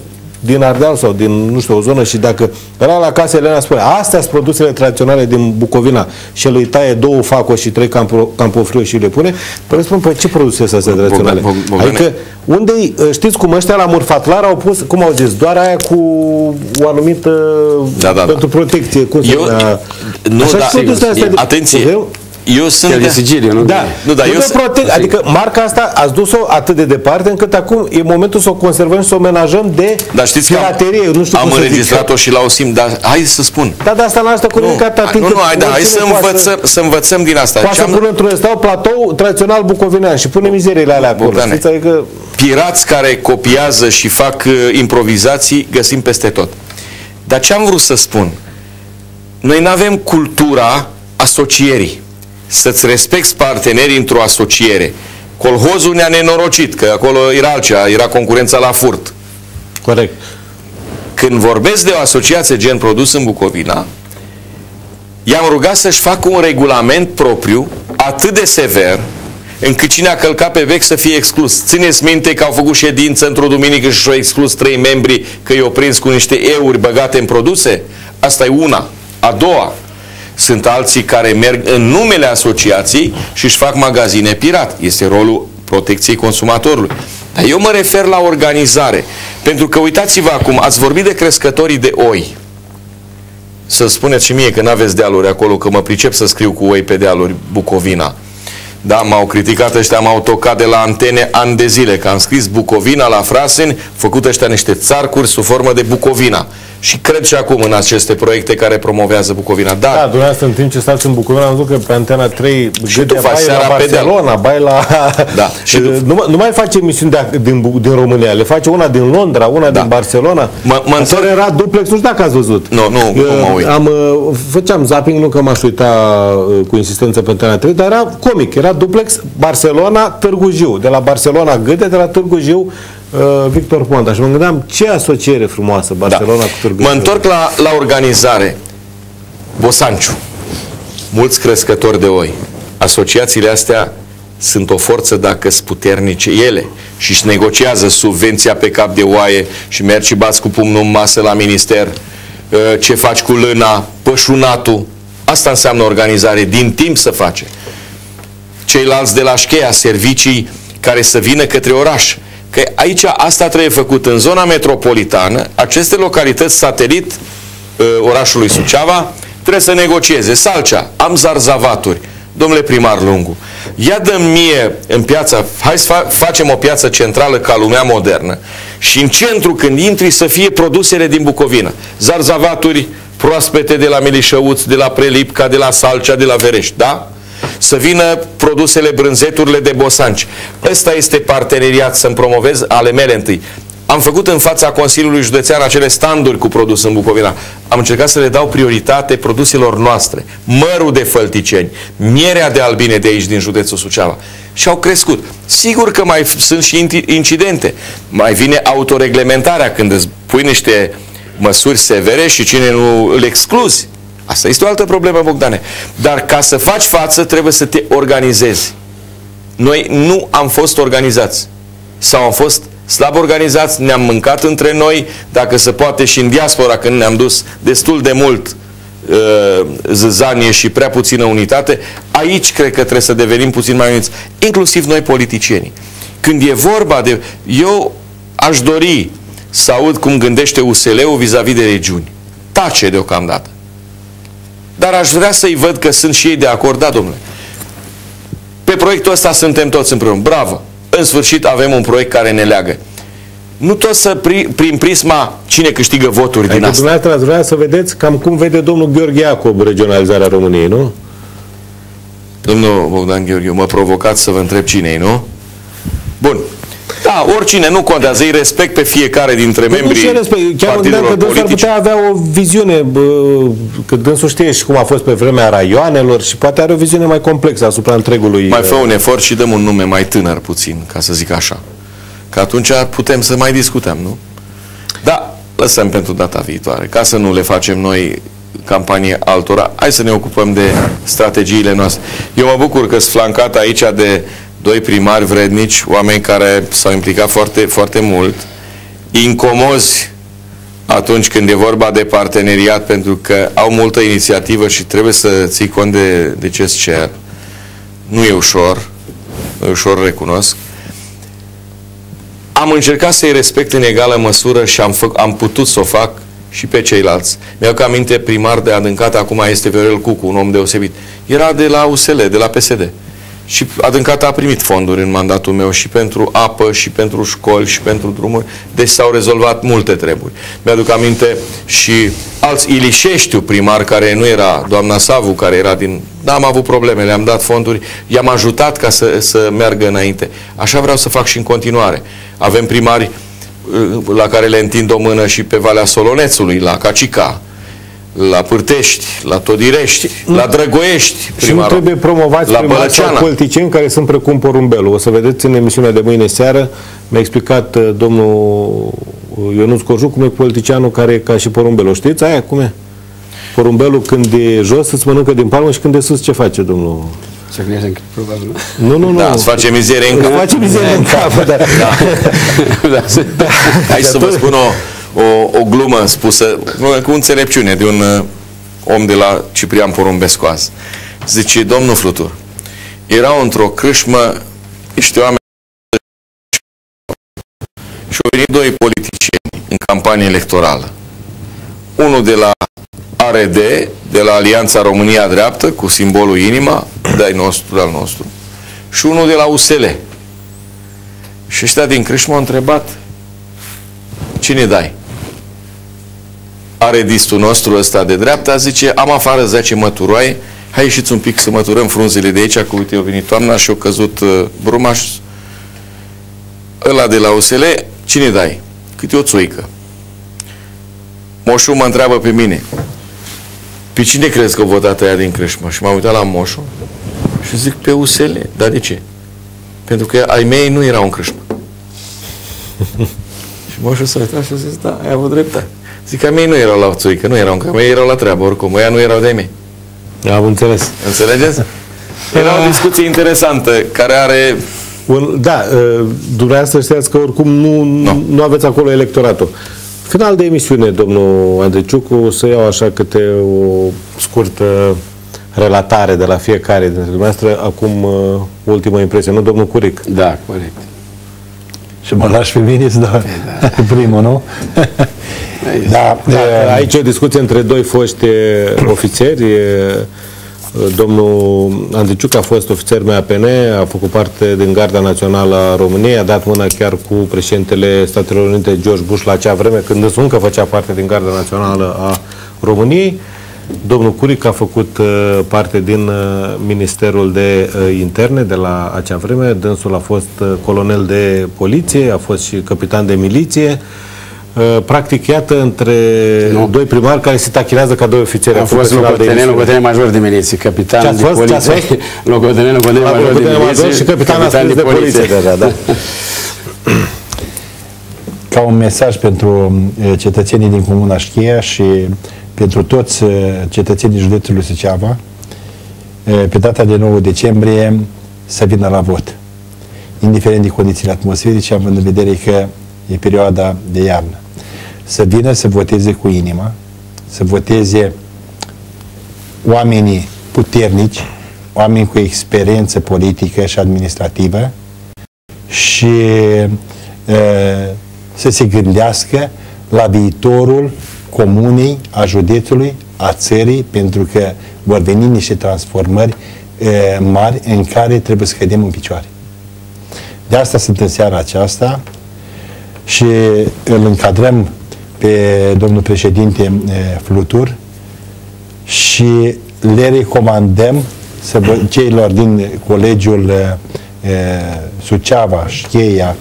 din Ardeal sau din, nu știu, o zonă și dacă ăla la casă Elena spune, astea sunt produsele tradiționale din Bucovina și el îi taie 2 faco și 3 campofrio și le pune, păi spun, păi ce produse sunt astea tradiționale? Adică, unde știți cum ăștia la Murfatlar au pus, cum au zis, doar aia cu o anumită pentru protecție, cum se numea? Nu, atenție. Eu sunt de Sigiliu, nu? Da, nu, da, adică marca asta ați dus-o atât de departe încât acum e momentul să o conservăm și să o menajăm de piraterie. Nu știu am înregistrat-o și la OSIM, dar hai să spun. Da, dar asta n-a comunicat atât. Hai să învățăm din asta. Poate să pună într-un restaurant platou tradițional bucovinean și pune mizeriile alea acolo. Adică... Pirați care copiază și fac improvizații găsim peste tot. Dar ce am vrut să spun? Noi nu avem cultura asocierii. Să-ți respecti partenerii într-o asociere. Colhozul ne-a nenorocit, că acolo era altceva, era concurența la furt. Corect. Când vorbesc de o asociație gen Produs în Bucovina, i-am rugat să-și facă un regulament propriu, atât de sever, încât cine a călcat pe bec să fie exclus. Țineți minte că au făcut ședință într-o duminică și și-au exclus 3 membri că i-au prins cu niște euri băgate în produse? Asta e una. A doua, sunt alții care merg în numele asociației și își fac magazine pirat. Este rolul protecției consumatorului. Dar eu mă refer la organizare. Pentru că uitați-vă acum, ați vorbit de crescătorii de oi. Să spuneți și mie că n-aveți dealuri acolo, că mă pricep să scriu cu oi pe dealuri Bucovina. Da, m-au criticat ăștia, m-au tocat de la antene ani de zile, că am scris Bucovina la Fraseni, făcut ăștia niște țarcuri sub formă de Bucovina. Și cred și acum în aceste proiecte care promovează Bucovina. Dar, da, dumneavoastră în timp ce stați în Bucovina, am văzut că pe Antena 3 și tu faci seara la Barcelona, bai la... Da. Și nu mai face emisiuni din România, le face una din Londra, una din Barcelona. Era duplex, nu știu dacă ați văzut. Nu mă uit. Făceam zapping, nu că m-aș uita cu insistență pe Antena 3, dar era comic, era duplex Barcelona, Târgu Jiu. De la Barcelona Gâte, de la Târgu Jiu Victor Ponta. Și mă gândeam ce asociere frumoasă Barcelona cu Târgu Jiu. Mă întorc la organizare. Bosanciu. Mulți crescători de oi. Asociațiile astea sunt o forță dacă sunt puternice ele și își negociază subvenția pe cap de oaie și mergi și bați cu pumnul în masă la minister, ce faci cu lâna, pășunatul. Asta înseamnă organizare. Din timp să face. Ceilalți de la Șcheia, servicii care să vină către oraș. Că aici asta trebuie făcut în zona metropolitană, aceste localități satelit orașului Suceava trebuie să negocieze. Salcea, am zarzavaturi, domnule primar Lungu, ia dă-mi mie în piața, hai să facem o piață centrală ca lumea modernă și în centru când intri să fie produsele din Bucovina, zarzavaturi proaspete de la Milișăuți, de la Prelipca, de la Salcea, de la Verești, da? Să vină produsele, brânzeturile de Bosanci. Ăsta este parteneriat, să-mi promovez ale mele întâi. Am făcut în fața Consiliului Județean acele standuri cu produs în Bucovina. Am încercat să le dau prioritate produselor noastre. Mărul de Fălticeni, mierea de albine de aici din județul Suceava. Și au crescut. Sigur că mai sunt și incidente. Mai vine autoreglementarea când îți pui niște măsuri severe și cine nu îl excluzi. Asta este o altă problemă, Bogdane. Dar ca să faci față, trebuie să te organizezi. Noi nu am fost organizați. Sau am fost slab organizați, ne-am mâncat între noi, dacă se poate și în diaspora, când ne-am dus destul de mult zăzanie și prea puțină unitate. Aici cred că trebuie să devenim puțin mai uniți. Inclusiv noi politicienii. Când e vorba de... Eu aș dori să aud cum gândește USL-ul vis-a-vis de regiuni. Tace deocamdată. Dar aș vrea să-i văd că sunt și ei de acord. Da, domnule. Pe proiectul ăsta suntem toți împreună. Bravo! În sfârșit avem un proiect care ne leagă. Nu tot să prin prisma cine câștigă voturi din asta. Dumneavoastră ați vrea să vedeți cam cum vede domnul Gheorghe Iacob regionalizarea României, nu? Domnul Bogdan Gheorghe, mă provocați să vă întreb cine-i, nu? Bun. Da, oricine, nu contează, îi respect pe fiecare dintre membrii partidelor politice. Ar putea avea o viziune, că dânsul știe și cum a fost pe vremea raioanelor și poate are o viziune mai complexă asupra întregului. Mai fă un efort și dăm un nume mai tânăr puțin, ca să zic așa. Că atunci putem să mai discutăm, nu? Da, lăsăm pentru data viitoare, ca să nu le facem noi campanie altora. Hai să ne ocupăm de strategiile noastre. Eu mă bucur că sunt flancat aici de doi primari vrednici, oameni care s-au implicat foarte, foarte mult, incomozi atunci când e vorba de parteneriat, pentru că au multă inițiativă și trebuie să ții cont de ce-ți cer. Nu e ușor, recunosc. Am încercat să-i respect în egală măsură și am putut să o fac și pe ceilalți. Mi-au aminte, primar de Adâncată, acum este Viorel Cucu, un om deosebit. Era de la USL, de la PSD. Și Adâncată a primit fonduri în mandatul meu și pentru apă, și pentru școli, și pentru drumuri. Deci s-au rezolvat multe treburi. Mi-aduc aminte și alți Ilișeștiu primar, care nu era, doamna Savu, care era din... Da, am avut probleme, le-am dat fonduri, i-am ajutat ca să meargă înainte. Așa vreau să fac și în continuare. Avem primari la care le întind o mână și pe Valea Solonețului, la Cacica, la Pârtești, la Todirești, la Drăgoiești. Și nu trebuie promovați primari sau politicieni care sunt precum Porumbelul. O să vedeți în emisiunea de mâine seară, mi-a explicat domnul Ionuț Corju cum e politicianul care e ca și Porumbelul. Știți aia cum e? Porumbelul când e jos îți mănâncă din palmă și când e sus ce face, domnul? Se gândește în cap, probabil. Nu. Da, îți face mizerie în cap. Îți face mizerie în cap, da. Hai să vă spun o glumă spusă cu înțelepciune de un om de la Ciprian Porumbescu azi. Zice, domnul Flutur, erau într-o crâșmă niște oameni și au venit doi politicieni în campanie electorală. Unul de la ARD, de la Alianța România Dreaptă, cu simbolul inima, de-ai nostru, al nostru, și unul de la USL. Și ăștia din crâșmă au întrebat, cine dai? Aredistul nostru ăsta de dreapta zice, am afară 10 măturoaie, hai ieșiți un pic să măturăm frunzele de aici, că uite, a venit toamna și a căzut bruma. Ăla de la USL, cine dai? Câte o țoică. Moșu mă întreabă pe mine, pe cine crezi că a votat aia din crâșmă? Și m-am uitat la Moșu și zic, pe USL. Dar de ce? Pentru că ai mei nu erau în crâșmă. Și Moșu s-a uitat și a zis, da, ai avut dreptate. Zic că ai mei nu erau la țoică, nu erau, că ai mei erau la treabă oricum, ăia nu erau de-ai mei. Am înțeles. Înțelegeți? Era o discuție interesantă, care are... Da, dumneavoastră știați că oricum nu aveți acolo electoratul. Final de emisiune, domnul Andriciucu, o să iau așa câte o scurtă relatare de la fiecare dintre dumneavoastră. Acum, ultima impresie, nu, domnul Curic? Da, corect. Și mă lași pe mine să dau cu primul, nu? Da, aici e o discuție între doi foști ofițeri. Domnul Andriciuc a fost ofițer MAPN, a făcut parte din Garda Națională a României, a dat mâna chiar cu președintele Statelor Unite, George Bush, la acea vreme, când încă făcea parte din Garda Națională a României. Domnul Curic a făcut parte din Ministerul de Interne de la acea vreme. Dânsul a fost colonel de poliție, a fost și capitan de miliție. Practic, iată, între doi primari care se tachinează ca doi ofițeri. A fost locotenent major de miliție, capitan de poliție. Locotenent major și capitan de poliție. Da. Ca un mesaj pentru cetățenii din Comuna Șcheia și pentru toți cetățenii județului Suceava, pe data de 9 decembrie să vină la vot. Indiferent de condițiile atmosferice, având în vedere că e perioada de iarnă. Să vină să voteze cu inima, să voteze oamenii puternici, oameni cu experiență politică și administrativă și să se gândească la viitorul comunei, a județului, a țării, pentru că vor veni niște transformări mari în care trebuie să cădem în picioare. De asta sunt în seara aceasta și îl încadrăm pe domnul președinte Flutur și le recomandăm celor din colegiul Suceava, Șcheia,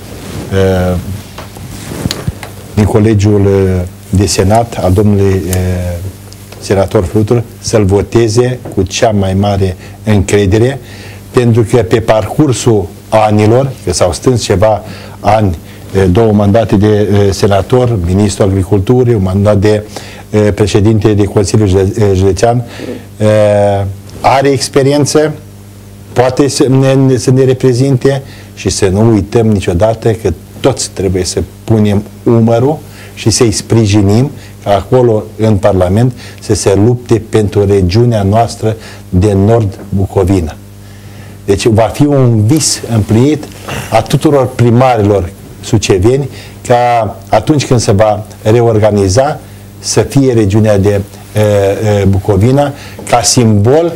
din colegiul de senat al domnului senator Flutur să-l voteze cu cea mai mare încredere, pentru că pe parcursul anilor, că s-au strâns ceva ani, 2 mandate de senator, ministru al agriculturii, un mandat de președinte de Consiliul Județean, are experiență, poate să ne reprezinte și să nu uităm niciodată că toți trebuie să punem umărul și să-i sprijinim ca acolo în Parlament să se lupte pentru regiunea noastră de Nord Bucovina. Deci va fi un vis împlinit a tuturor primarilor suceveni ca atunci când se va reorganiza să fie regiunea de Bucovina ca simbol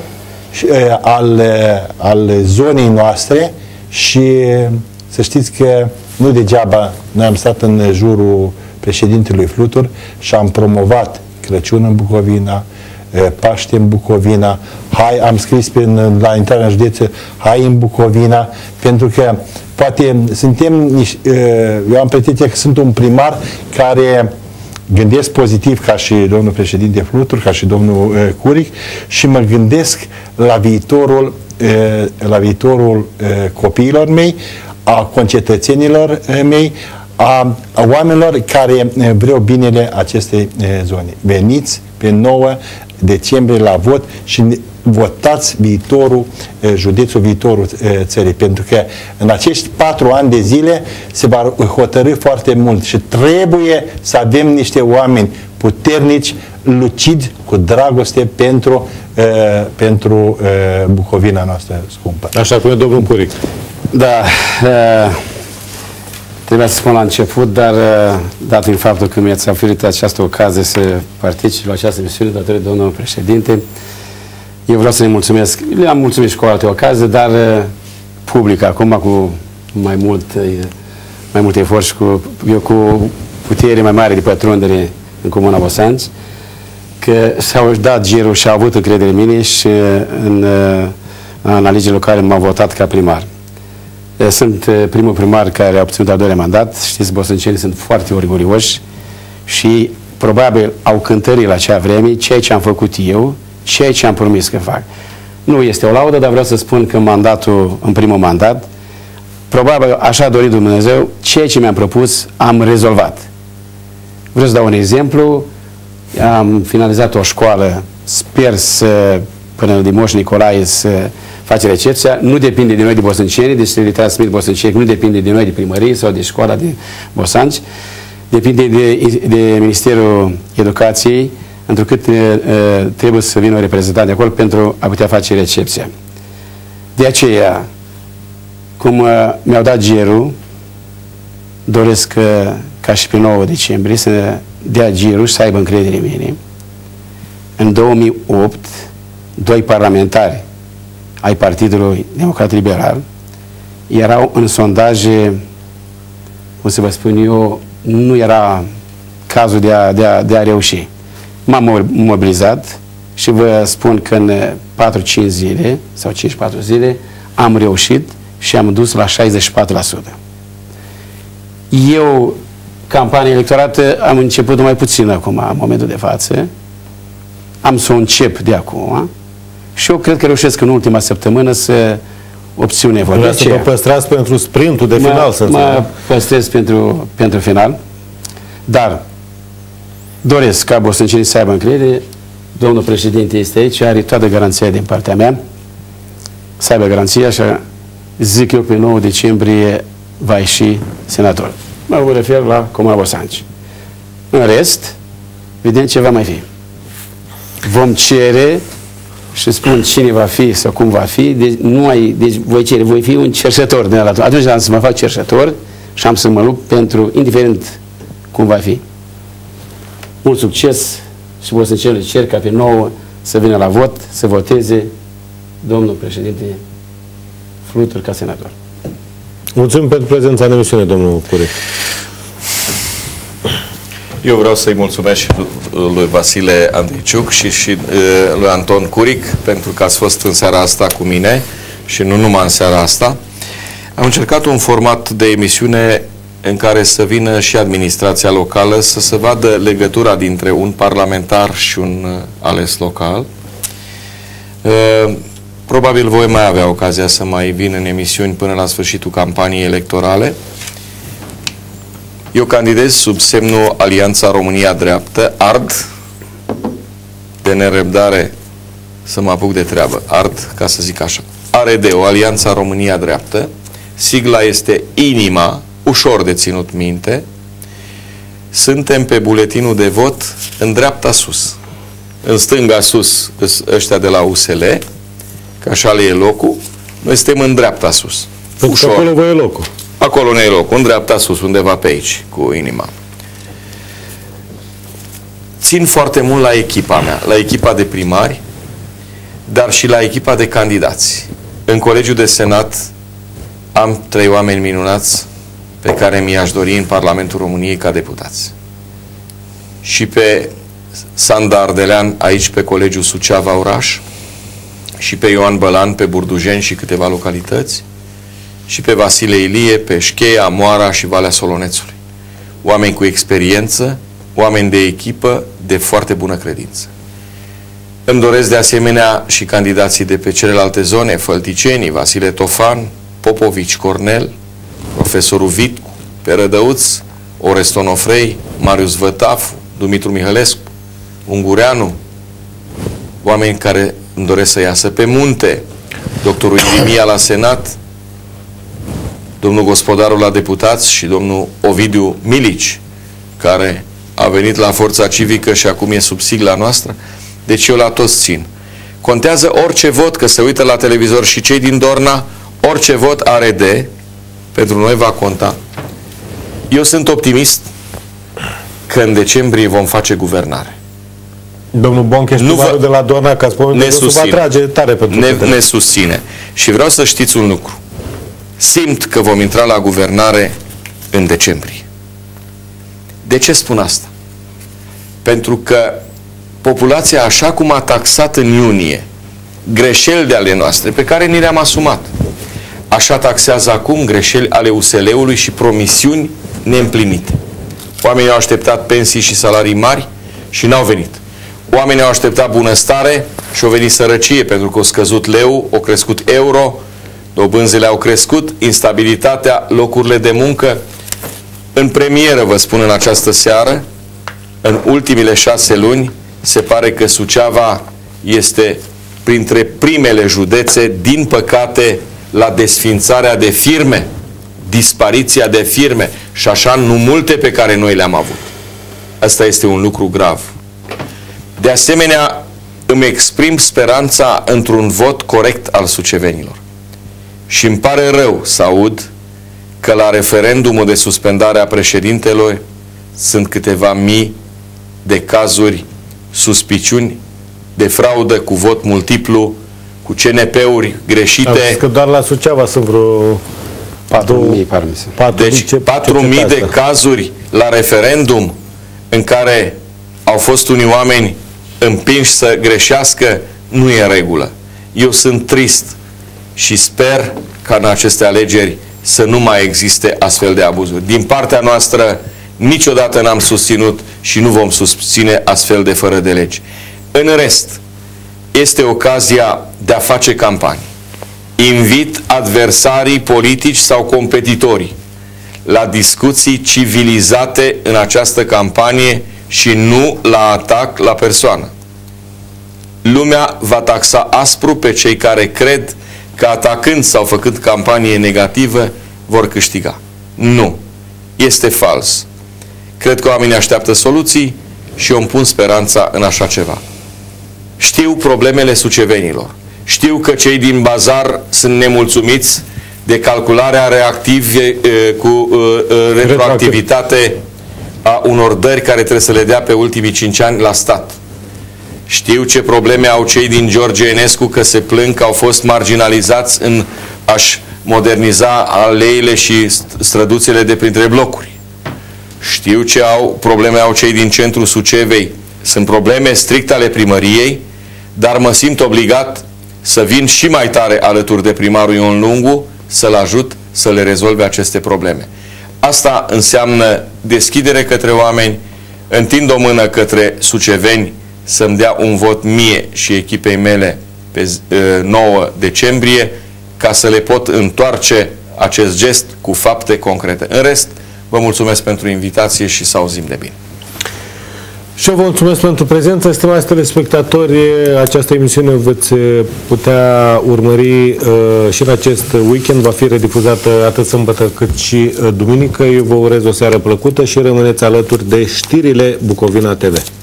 al zonei noastre și să știți că nu degeaba noi am stat în jurul președintelui Flutur și am promovat Crăciun în Bucovina, Paște în Bucovina, am scris la intrarea în județă, hai în Bucovina, pentru că poate suntem, eu am pretenția că sunt un primar care gândesc pozitiv ca și domnul președinte Flutur, ca și domnul Curic și mă gândesc la viitorul copiilor mei, a concetățenilor mei, a oamenilor care vreau binele acestei zone. Veniți pe 9 decembrie la vot și votați viitorul județul, viitorul țării, pentru că în acești 4 ani de zile se va hotărî foarte mult și trebuie să avem niște oameni puternici, lucidi, cu dragoste pentru Bucovina noastră scumpă. Așa cum e domnul Curic. Da, trebuia să spun la început, dar dat fiind faptul că mi-ați oferit această ocazie să particip la această misiune datorită domnului președinte, eu vreau să-i mulțumesc. Le-am mulțumit și cu alte ocazii, dar public acum cu mai mult efort și cu putere mai mare de pătrundere în Comuna Bosanci, că s-au dat girul și au avut încredere în mine și în alegerile locale m-au votat ca primar. Sunt primul primar care a obținut al 2-lea mandat. Știți, bosăncenii sunt foarte orgolioși și probabil au cântărit la acea vreme ceea ce am făcut eu, ceea ce am promis că fac. Nu este o laudă, dar vreau să spun că în primul mandat, probabil așa a dorit Dumnezeu, ceea ce mi-am propus am rezolvat. Vreau să dau un exemplu. Am finalizat o școală, sper să, până de Moș Nicolae, să face recepția. Nu depinde de noi de bosănceni, deci trebuie transmit bosănceni, nu depinde de noi de primărie sau de școala de Bosanci, depinde de Ministerul Educației, întrucât trebuie să vină o reprezentant de acolo pentru a putea face recepția. De aceea, cum mi-au dat girul, doresc ca și pe 9 decembrie să dea girul și să aibă încredere în mine. În 2008, 2 parlamentari ai Partidului Democrat Liberal erau în sondaje, cum să vă spun eu, nu era cazul de a reuși. M-am mobilizat și vă spun că în 4-5 zile sau 5-4 zile am reușit și am dus la 64%. Eu, campania electorată, am început mai puțin acum, în momentul de față. Am să o încep de acum și eu cred că reușesc în ultima săptămână să obțin evoluție. Vreau să vă păstrați pentru sprintul de final, să înțeleg. Mă păstrez pentru final, dar doresc ca bosăncenii să aibă încredere. Domnul președinte este aici, are toată garanția din partea mea, să aibă garanția, așa zic eu, pe 9 decembrie va ieși senator. Mă refer la Comuna Bosanci. În rest, vedem ce va mai fi. Vom cere și spun cine va fi sau cum va fi, deci voi fi un cerșător din ala. Atunci am să mă fac cerșător și am să mă lupt pentru, indiferent cum va fi. Mult succes și bosăncenilor cer ca pe 9 să vină la vot, să voteze domnul președinte Flutur ca senator. Mulțumim pentru prezența în emisiune, domnul Curic. Eu vreau să-i mulțumesc și lui Vasile Andriciuc și lui Anton Curic pentru că ați fost în seara asta cu mine și nu numai în seara asta. Am încercat un format de emisiune în care să vină și administrația locală să se vadă legătura dintre un parlamentar și un ales local. Probabil voi mai avea ocazia să mai vin în emisiuni până la sfârșitul campaniei electorale. Eu candidez sub semnul Alianța România Dreaptă, ard de nerăbdare să mă apuc de treabă, ard, ca să zic așa. ARD, o Alianța România Dreaptă, sigla este INIMA, ușor de ținut minte, suntem pe buletinul de vot în dreapta sus. În stânga sus ăștia de la USL, că așa le e locul, noi suntem în dreapta sus. Pentru că acolo vă e locul. Acolo ne e locul, în dreapta sus, undeva pe aici, cu inima. Țin foarte mult la echipa mea, la echipa de primari, dar și la echipa de candidați. În Colegiul de Senat am 3 oameni minunați pe care mi-aș dori în Parlamentul României ca deputați. Și pe Sanda Ardelean aici pe Colegiul Suceava Oraș, și pe Ioan Bălan pe Burdujeni și câteva localități, și pe Vasile Ilie pe Șcheia, Moara și Valea Solonețului. Oameni cu experiență, oameni de echipă, de foarte bună credință. Îmi doresc de asemenea și candidații de pe celelalte zone, Fălticenii, Vasile Tofan, Popovici Cornel, profesorul Vitcu, pe Rădăuț, Oreston Ofrei, Marius Vătafu, Dumitru Mihălescu, Ungureanu, oameni care îmi doresc să iasă pe munte, doctorul Irimia la Senat, domnul Gospodarul la deputați și domnul Ovidiu Milici, care a venit la Forța Civică și acum e sub sigla noastră. Deci eu la toți țin. Contează orice vot, că se uită la televizor și cei din Dorna, orice vot ARD, pentru noi va conta. Eu sunt optimist că în decembrie vom face guvernare. Domnul Boncheș, primarul de la Dorna, ca spune, va trage tare pentru ne susține. Și vreau să știți un lucru. Simt că vom intra la guvernare în decembrie. De ce spun asta? Pentru că populația, așa cum a taxat în iunie greșeli de ale noastre, pe care ni le-am asumat, așa taxează acum greșeli ale USL-ului și promisiuni neîmplinite. Oamenii au așteptat pensii și salarii mari și n-au venit. Oamenii au așteptat bunăstare și au venit sărăcie, pentru că a scăzut leu, a crescut euro, dobânzile au crescut, instabilitatea, locurile de muncă. În premieră, vă spun în această seară, în ultimile 6 luni, se pare că Suceava este printre primele județe, din păcate, la desfințarea de firme, dispariția de firme și așa nu multe pe care noi le-am avut. Asta este un lucru grav. De asemenea, îmi exprim speranța într-un vot corect al sucevenilor. Și îmi pare rău să aud că la referendumul de suspendare a președintelor sunt câteva mii de cazuri, suspiciuni de fraudă cu vot multiplu, cu CNP-uri greșite. Am zis că doar la Suceava sunt vreo 4.000. Deci 4.000 de cazuri la referendum în care au fost unii oameni împinși să greșească, nu e în regulă. Eu sunt trist și sper ca în aceste alegeri să nu mai existe astfel de abuzuri. Din partea noastră niciodată n-am susținut și nu vom susține astfel de fără de legi. În rest, este ocazia de a face campanii. Invit adversarii politici sau competitorii la discuții civilizate în această campanie și nu la atac la persoană. Lumea va taxa aspru pe cei care cred că atacând sau făcând campanie negativă vor câștiga. Nu. Este fals. Cred că oamenii așteaptă soluții și eu îmi pun speranța în așa ceva. Știu problemele sucevenilor. Știu că cei din bazar sunt nemulțumiți de calcularea cu retroactivitate a unor dări care trebuie să le dea pe ultimii 5 ani la stat. Știu ce probleme au cei din George Enescu, că se plâng că au fost marginalizați în a-și moderniza aleile și străduțele de printre blocuri. Știu ce probleme au cei din centrul Sucevei. Sunt probleme strict ale primăriei, dar mă simt obligat să vin și mai tare alături de primarul Ion Lungu să-l ajut să le rezolve aceste probleme. Asta înseamnă deschidere către oameni, întind o mână către suceveni să-mi dea un vot mie și echipei mele pe 9 decembrie, ca să le pot întoarce acest gest cu fapte concrete. În rest, vă mulțumesc pentru invitație și să auzim de bine. Și eu vă mulțumesc pentru prezență. Stimați telespectatori, această emisiune veți putea urmări și în acest weekend. Va fi redifuzată atât sâmbătă cât și duminică. Eu vă urez o seară plăcută și rămâneți alături de știrile Bucovina TV.